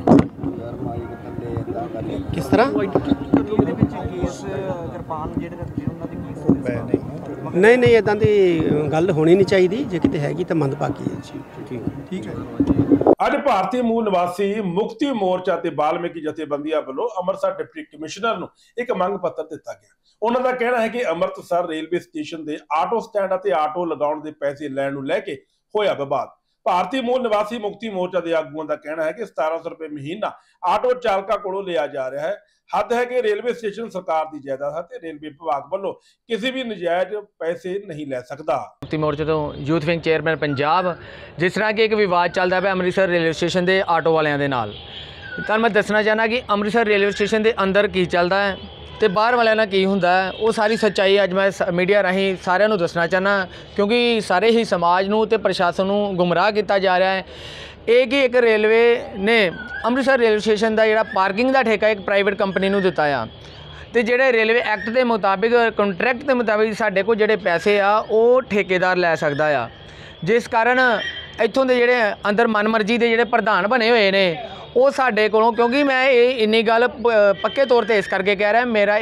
ਕਿਸ ਤਰ੍ਹਾਂ? ਨਹੀਂ ਇੱਦਾਂ ਦੀ ਗੱਲ ਹੋਣੀ ਨਹੀਂ ਚਾਹੀਦੀ। ਜੇ ਕਿਤੇ ਹੈਗੀ ਤਾਂ ਮੰਦਭਾਗੀ ਹੈ ਜੀ। ਠੀਕ ਹੈ। ਅੱਜ ਭਾਰਤੀ ਮੂਲ ਨਿਵਾਸੀ ਮੁਕਤੀ ਮੋਰਚਾ ਤੇ ਬਾਲਮੀਕੀ ਜਥੇਬੰਦੀਆਂ ਵੱਲੋਂ ਅੰਮ੍ਰਿਤਸਰ ਡਿਪਟੀ ਕਮਿਸ਼ਨਰ ਨੂੰ ਇੱਕ ਮੰਗ ਪੱਤਰ ਦਿੱਤਾ ਗਿਆ। ਉਹਨਾਂ ਦਾ ਕਹਿਣਾ ਹੈ ਕਿ ਅੰਮ੍ਰਿਤਸਰ ਰੇਲਵੇ ਸਟੇਸ਼ਨ ਦੇ ਆਟੋ ਸਟੈਂਡ ਅਤੇ ਆਟੋ ਲਗਾਉਣ ਦੇ ਪੈਸੇ ਲੈਣ ਨੂੰ ਲੈ ਕੇ ਹੋਇਆ ਵਿਵਾਦ। ਭਾਰਤੀ ਮੂਲ ਨਿਵਾਸੀ ਮੁਕਤੀ ਮੋਰਚਾ ਦੇ ਆਗੂਆਂ ਦਾ ਕਹਿਣਾ ਹੈ ਕਿ 1700 ਰੁਪਏ ਮਹੀਨਾ ਆਟੋ ਚਾਲਕਾਂ ਕੋਲੋਂ ਲਿਆ ਜਾ ਰਿਹਾ ਹੈ। ਹੱਦ ਹੈ ਕਿ ਰੇਲਵੇ ਸਟੇਸ਼ਨ ਸਰਕਾਰ ਦੀ ਜਾਇਦਾਦ ਹੈ ਤੇ ਰੇਲਵੇ ਵਿਭਾਗ ਵੱਲੋਂ ਕਿਸੇ ਵੀ ਨਜਾਇਜ਼ ਪੈਸੇ ਨਹੀਂ ਲੈ ਸਕਦਾ। ਮੁਕਤੀ ਮੋਰਚੇ ਤੋਂ ਯੂਥ ਵਿੰਗ ਚੇਅਰਮੈਨ ਪੰਜਾਬ, ਜਿਸ ਤਰ੍ਹਾਂ ਕਿ ਇੱਕ ਵਿਵਾਦ ਚੱਲਦਾ ਪਿਆ ਅੰਮ੍ਰਿਤਸਰ ਰੇਲਵੇ ਸਟੇਸ਼ਨ ਦੇ ਆਟੋ ਵਾਲਿਆਂ ਦੇ ਨਾਲ, ਤੁਹਾਨੂੰ ਮੈਂ ਦੱਸਣਾ ਚਾਹੁੰਦਾ ਕਿ ਅੰਮ੍ਰਿਤਸਰ ਰੇਲਵੇ ਸਟੇਸ਼ਨ ਦੇ ਅੰਦਰ ਕੀ ਚੱਲਦਾ ਹੈ ਤੇ ਬਾਹਰ ਵਾਲਿਆਂ ਨਾਲ ਕੀ ਹੁੰਦਾ ਹੈ, ਉਹ ਸਾਰੀ ਸੱਚਾਈ ਅੱਜ ਮੈਂ ਮੀਡੀਆ ਰਾਹੀਂ ਸਾਰਿਆਂ ਨੂੰ ਦੱਸਣਾ ਚਾਹੁੰਦਾ, ਕਿਉਂਕਿ ਸਾਰੇ ਹੀ ਸਮਾਜ ਨੂੰ ਤੇ ਪ੍ਰਸ਼ਾਸਨ ਨੂੰ ਗੁੰਮਰਾਹ ਕੀਤਾ ਜਾ ਰਿਹਾ ਹੈ। ਇਹ ਕਿ ਇੱਕ ਰੇਲਵੇ ਨੇ ਅੰਮ੍ਰਿਤਸਰ ਰੇਲਵੇ ਸਟੇਸ਼ਨ ਦਾ ਜਿਹੜਾ ਪਾਰਕਿੰਗ ਦਾ ਠੇਕਾ ਇੱਕ ਪ੍ਰਾਈਵੇਟ ਕੰਪਨੀ ਨੂੰ ਦਿੱਤਾ ਆ ਤੇ ਜਿਹੜੇ ਰੇਲਵੇ ਐਕਟ ਦੇ ਮੁਤਾਬਿਕ, ਕੰਟਰੈਕਟ ਦੇ ਮੁਤਾਬਿਕ ਸਾਡੇ ਕੋਲ ਜਿਹੜੇ ਪੈਸੇ ਆ ਉਹ ਠੇਕੇਦਾਰ ਲੈ ਸਕਦਾ ਆ, ਜਿਸ ਕਾਰਨ ਇੱਥੋਂ ਦੇ ਜਿਹੜੇ ਅੰਦਰ ਮਨਮਰਜ਼ੀ ਦੇ ਜਿਹੜੇ ਪ੍ਰਧਾਨ ਬਣੇ ਹੋਏ ਨੇ ਉਹ ਸਾਡੇ ਕੋਲੋਂ, ਕਿਉਂਕਿ ਮੈਂ ਇਹ ਇੰਨੀ ਗੱਲ ਪੱਕੇ ਤੌਰ ਤੇ ਇਸ ਕਰਕੇ ਕਹਿ ਰਿਹਾ, ਮੇਰਾ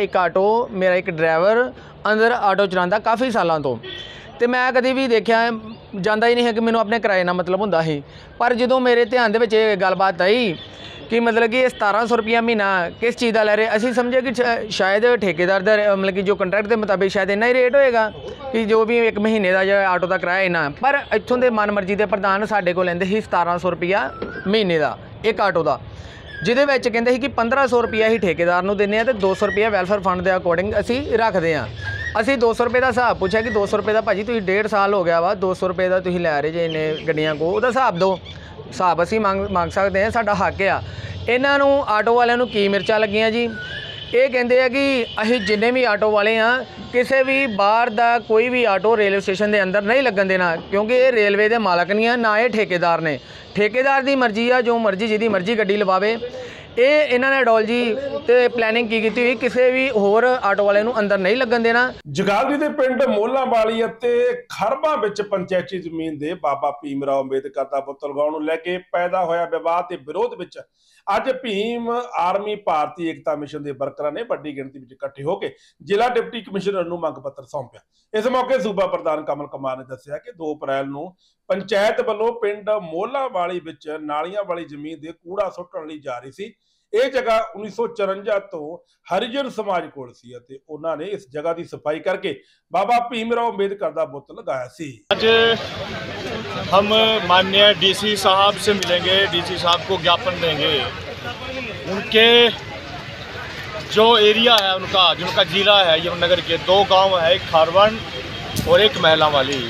ਇੱਕ ਡਰਾਈਵਰ ਅੰਦਰ ਆਟੋ ਚਲਾਉਂਦਾ ਕਾਫੀ ਸਾਲਾਂ ਤੋਂ ਤੇ ਮੈਂ ਕਦੇ ਵੀ ਦੇਖਿਆ ਜਾਂਦਾ ਹੀ ਨਹੀਂ ਹੈ ਕਿ ਮੈਨੂੰ ਆਪਣੇ ਕਿਰਾਏ ਨਾਲ ਮਤਲਬ ਹੁੰਦਾ ਸੀ। ਪਰ ਜਦੋਂ ਮੇਰੇ ਧਿਆਨ ਦੇ ਵਿੱਚ ਇਹ ਗੱਲਬਾਤ ਆਈ ਕਿ ਮਤਲਬ ਕਿ ਇਹ 1700 ਰੁਪਇਆ ਮਹੀਨਾ ਕਿਸ ਚੀਜ਼ ਦਾ ਲੈ ਰਹੇ, ਅਸੀਂ ਸਮਝੇ ਕਿ ਸ਼ਾਇਦ ਠੇਕੇਦਾਰ ਦਾ ਮਤਲਬ ਕਿ ਜੋ ਕੰਟਰੈਕਟ ਦੇ ਮੁਤਾਬਿਕ ਸ਼ਾਇਦ ਇੰਨਾ ਹੀ ਰੇਟ ਹੋਏਗਾ ਕਿ ਜੋ ਵੀ ਇੱਕ ਮਹੀਨੇ ਦਾ ਜਿਹੜਾ ਆਟੋ ਦਾ ਕਿਰਾਇਆ ਇੰਨਾ, ਪਰ ਇੱਥੋਂ ਦੇ ਮਨਮਰਜ਼ੀ ਦੇ ਪ੍ਰਧਾਨ ਸਾਡੇ ਕੋਲ ਲੈਂਦੇ ਸੀ 1700 ਰੁਪਇਆ ਮਹੀਨੇ ਦਾ ਇੱਕ ਆਟੋ ਦਾ, ਜਿਹਦੇ ਵਿੱਚ ਕਹਿੰਦੇ ਸੀ ਕਿ 1500 ਰੁਪਇਆ ਹੀ ਠੇਕੇਦਾਰ ਨੂੰ ਦਿੰਦੇ ਆ ਤੇ 200 ਰੁਪਇਆ ਵੈਲਫੇਅਰ ਫੰਡ ਦੇ ਅਕੋਰਡਿੰਗ ਅਸੀਂ ਰੱਖਦੇ ਹਾਂ। ਅਸੀਂ 200 ਰੁਪਏ ਦਾ ਹਿਸਾਬ ਪੁੱਛਿਆ ਕਿ 200 ਰੁਪਏ ਦਾ ਭਾਜੀ ਤੁਸੀਂ 1.5 ਸਾਲ ਹੋ ਗਿਆ ਵਾ, 200 ਰੁਪਏ ਦਾ ਤੁਸੀਂ ਲੈ ਰਹੇ ਜੇ ਇੰਨੇ ਗੱਡੀਆਂ ਕੋ, ਉਹਦਾ ਹਿਸਾਬ ਦਿਓ। ਹਿਸਾਬ ਅਸੀਂ ਮੰਗ ਸਕਦੇ ਹਾਂ, ਸਾਡਾ ਹੱਕ ਆ। ਇਹਨਾਂ ਨੂੰ ਆਟੋ ਵਾਲਿਆਂ ਨੂੰ ਕੀ ਮਿਰਚਾਂ ਲੱਗੀਆਂ ਜੀ, ਇਹ ਕਹਿੰਦੇ ਆ ਕਿ ਅਸੀਂ ਜਿੰਨੇ ਵੀ ਆਟੋ ਵਾਲੇ ਆ ਕਿਸੇ ਵੀ ਬਾਹਰ ਦਾ ਕੋਈ ਵੀ ਆਟੋ ਰੇਲਵੇ ਸਟੇਸ਼ਨ ਦੇ ਅੰਦਰ ਨਹੀਂ ਲੱਗਣ ਦੇਣਾ, ਕਿਉਂਕਿ ਇਹ ਰੇਲਵੇ ਦੇ ਮਾਲਕ ਨਹੀਂ ਆ, ਨਾ ਇਹ ਠੇਕੇਦਾਰ ਨੇ। ਠੇਕੇਦਾਰ ਦੀ ਮਰਜ਼ੀ ਆ, ਜੋ ਮਰਜ਼ੀ ਜਿਹਦੀ ਮਰਜ਼ੀ ਗੱਡੀ ਲਵਾਵੇ। ਇਹ ਇਹਨਾਂ ਨੇ ਆਈਡੀਓਲੋਜੀ ਤੇ ਪਲੈਨਿੰਗ ਕੀ ਕੀਤੀ ਹੋਈ, ਕਿਸੇ ਵੀ ਹੋਰ ਆਟੋ ਵਾਲੇ ਨੂੰ ਅੰਦਰ ਨਹੀਂ ਲੱਗਣ ਦੇਣਾ। ਜਗਾਦਰੀ ਦੇ ਪਿੰਡ ਮੋਲਾਂਵਾਲੀ ਅਤੇ ਖਰਬਾਂ ਵਿੱਚ ਪੰਚਾਇਤੀ ਜ਼ਮੀਨ ਦੇ ਬਾਬਾ ਭੀਮ ਰਾਓ ਅੰਬੇਦਕਰ ਦਾ ਬੁੱਤ ਲਗਾਉਣ ਨੂੰ ਲੈ ਕੇ ਪੈਦਾ ਹੋਇਆ ਵਿਵਾਦ ਤੇ ਵਿਰੋਧ ਵਿੱਚ ਅੱਜ ਭੀਮ ਆਰਮੀ ਭਾਰਤੀ ਏਕਤਾ ਮਿਸ਼ਨ ਦੇ ਵਰਕਰਾਂ ਨੇ ਵੱਡੀ ਗਿਣਤੀ ਵਿੱਚ ਇਕੱਠੇ ਹੋ ਕੇ ਜ਼ਿਲ੍ਹਾ ਡਿਪਟੀ ਕਮਿਸ਼ਨਰ ਨੂੰ ਮੰਗ ਪੱਤਰ ਸੌਂਪਿਆ। ਇਸ ਮੌਕੇ ਸੂਬਾ ਪ੍ਰਧਾਨ ਕਮਲ ਕੁਮਾਰ ਨੇ ਦੱਸਿਆ ਕਿ 2 ਅਪ੍ਰੈਲ ਨੂੰ ਪੰਚਾਇਤ ਵੱਲੋਂ ਪਿੰਡ ਮੋਲਾਂਵਾਲੀ ਵਿੱਚ ਨਾਲੀਆਂ ਵਾਲੀ ਜ਼ਮੀਨ ਦੇ ਕੂੜਾ ਸੁੱਟਣ ਲਈ ਜਾ ਰਹੀ ਸੀ। ਇਹ ਜਗ੍ਹਾ 1954 ਤੋਂ ਹਰੀਜਨ ਸਮਾਜ ਕੋਲ ਸੀ ਅਤੇ ਉਹਨਾਂ ਨੇ ਇਸ ਜਗ੍ਹਾ ਦੀ ਸਫਾਈ ਕਰਕੇ ਬਾਬਾ ਭੀਮ ਰਾਓ अंबेडकर ਦਾ ਬੁੱਤ ਲਗਾਇਆ ਸੀ। आज हम माननीय डीसी साहब से मिलेंगे, डीसी साहब को ज्ञापन देंगे। उनके जो एरिया है उनका जिला है यमुनानगर के 2 गांव है, एक खारवन और एक महला वाली।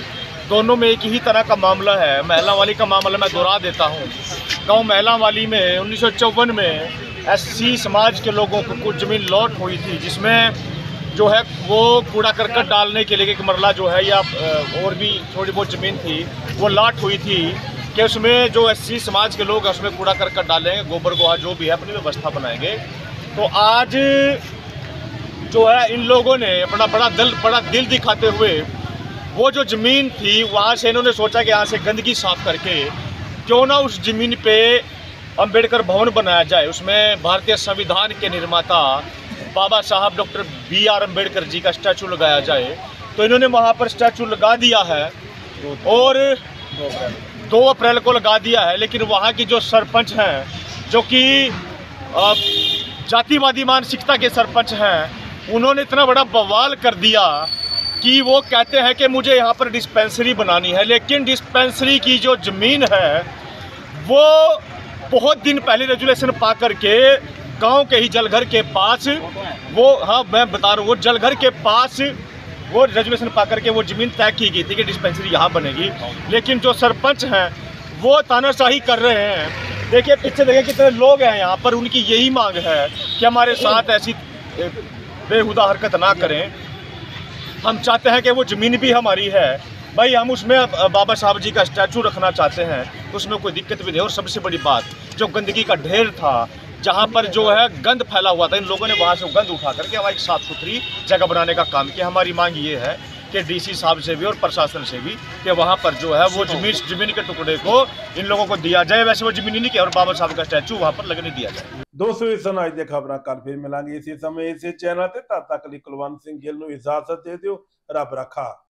दोनों में एक ही तरह का मामला है। महिला वाली का मामला मैं दोहरा देता हूँ। गांव महिला वाली में 1954 में एससी समाज के लोगों को कुछ ज़मीन लॉट हुई थी, जिसमें जो है वो कूड़ा करकट डालने के लिए एक मरला जो है या और भी थोड़ी बहुत ज़मीन थी वो लॉट हुई थी कि उसमें जो एससी समाज के लोग हैं उसमें कूड़ा करकट डालेंगे, गोबर गोहा जो भी है अपनी व्यवस्था बनाएंगे। तो आज जो है इन लोगों ने अपना बड़ा दिल दिखाते हुए वो जो ज़मीन थी वहाँ से इन्होंने सोचा कि यहाँ से गंदगी साफ करके क्यों ना उस ज़मीन पे अंबेडकर भवन बनाया जाए। उसमें भारतीय संविधान के निर्माता बाबा साहब डॉक्टर BR अम्बेडकर जी का स्टैचू लगाया जाए। तो इन्होंने वहाँ पर स्टैचू लगा दिया है और 2 अप्रैल को लगा दिया है। लेकिन वहाँ की जो सरपंच हैं, जो कि जातिवादी मानसिकता के सरपंच हैं, उन्होंने इतना बड़ा बवाल कर दिया कि वो कहते हैं कि मुझे यहाँ पर डिस्पेंसरी बनानी है। लेकिन डिस्पेंसरी की जो ज़मीन है वो बहुत दिन पहले रेजुलेशन पा करके गांव के ही जलघर के पास वो, हाँ मैं बता रहा हूँ, वो जलघर के पास वो रेजुलेशन पा करके वो ज़मीन तय की गई थी कि डिस्पेंसरी यहाँ बनेगी। लेकिन जो सरपंच हैं वो तानाशाही कर रहे हैं। देखिए पीछे देखिए कितने लोग हैं यहाँ पर, उनकी यही मांग है कि हमारे साथ ऐसी बेहुदा हरकत ना करें। हम चाहते हैं कि वो ज़मीन भी हमारी है भाई, हम उसमें बाबा साहब जी का स्टैचू रखना चाहते हैं, उसमें कोई दिक्कत भी नहीं। और सबसे बड़ी बात, जो गंदगी का ढेर था, जहाँ पर जो है गंद फैला हुआ था, इन लोगों ने वहाँ से गंद उठा करके हमारी साफ़ सुथरी जगह बनाने का काम किया। हमारी मांग ये है कि DC साहब से भी और प्रशासन से भी कि वहाँ पर जो है वो ज़मीन के टुकड़े को इन लोगों को दिया जाए। वैसे वो ज़मीन नहीं किया और बाबा साहब का स्टैचू वहाँ पर लगने दिया जाए। दोस्तों इस समय आज खबर कल फिर मिलेंगे इसी समय इसी चैनल ते। तद तक कुलवंत सिंह गिल नूं इजाजत दे दिओ। रब रखा।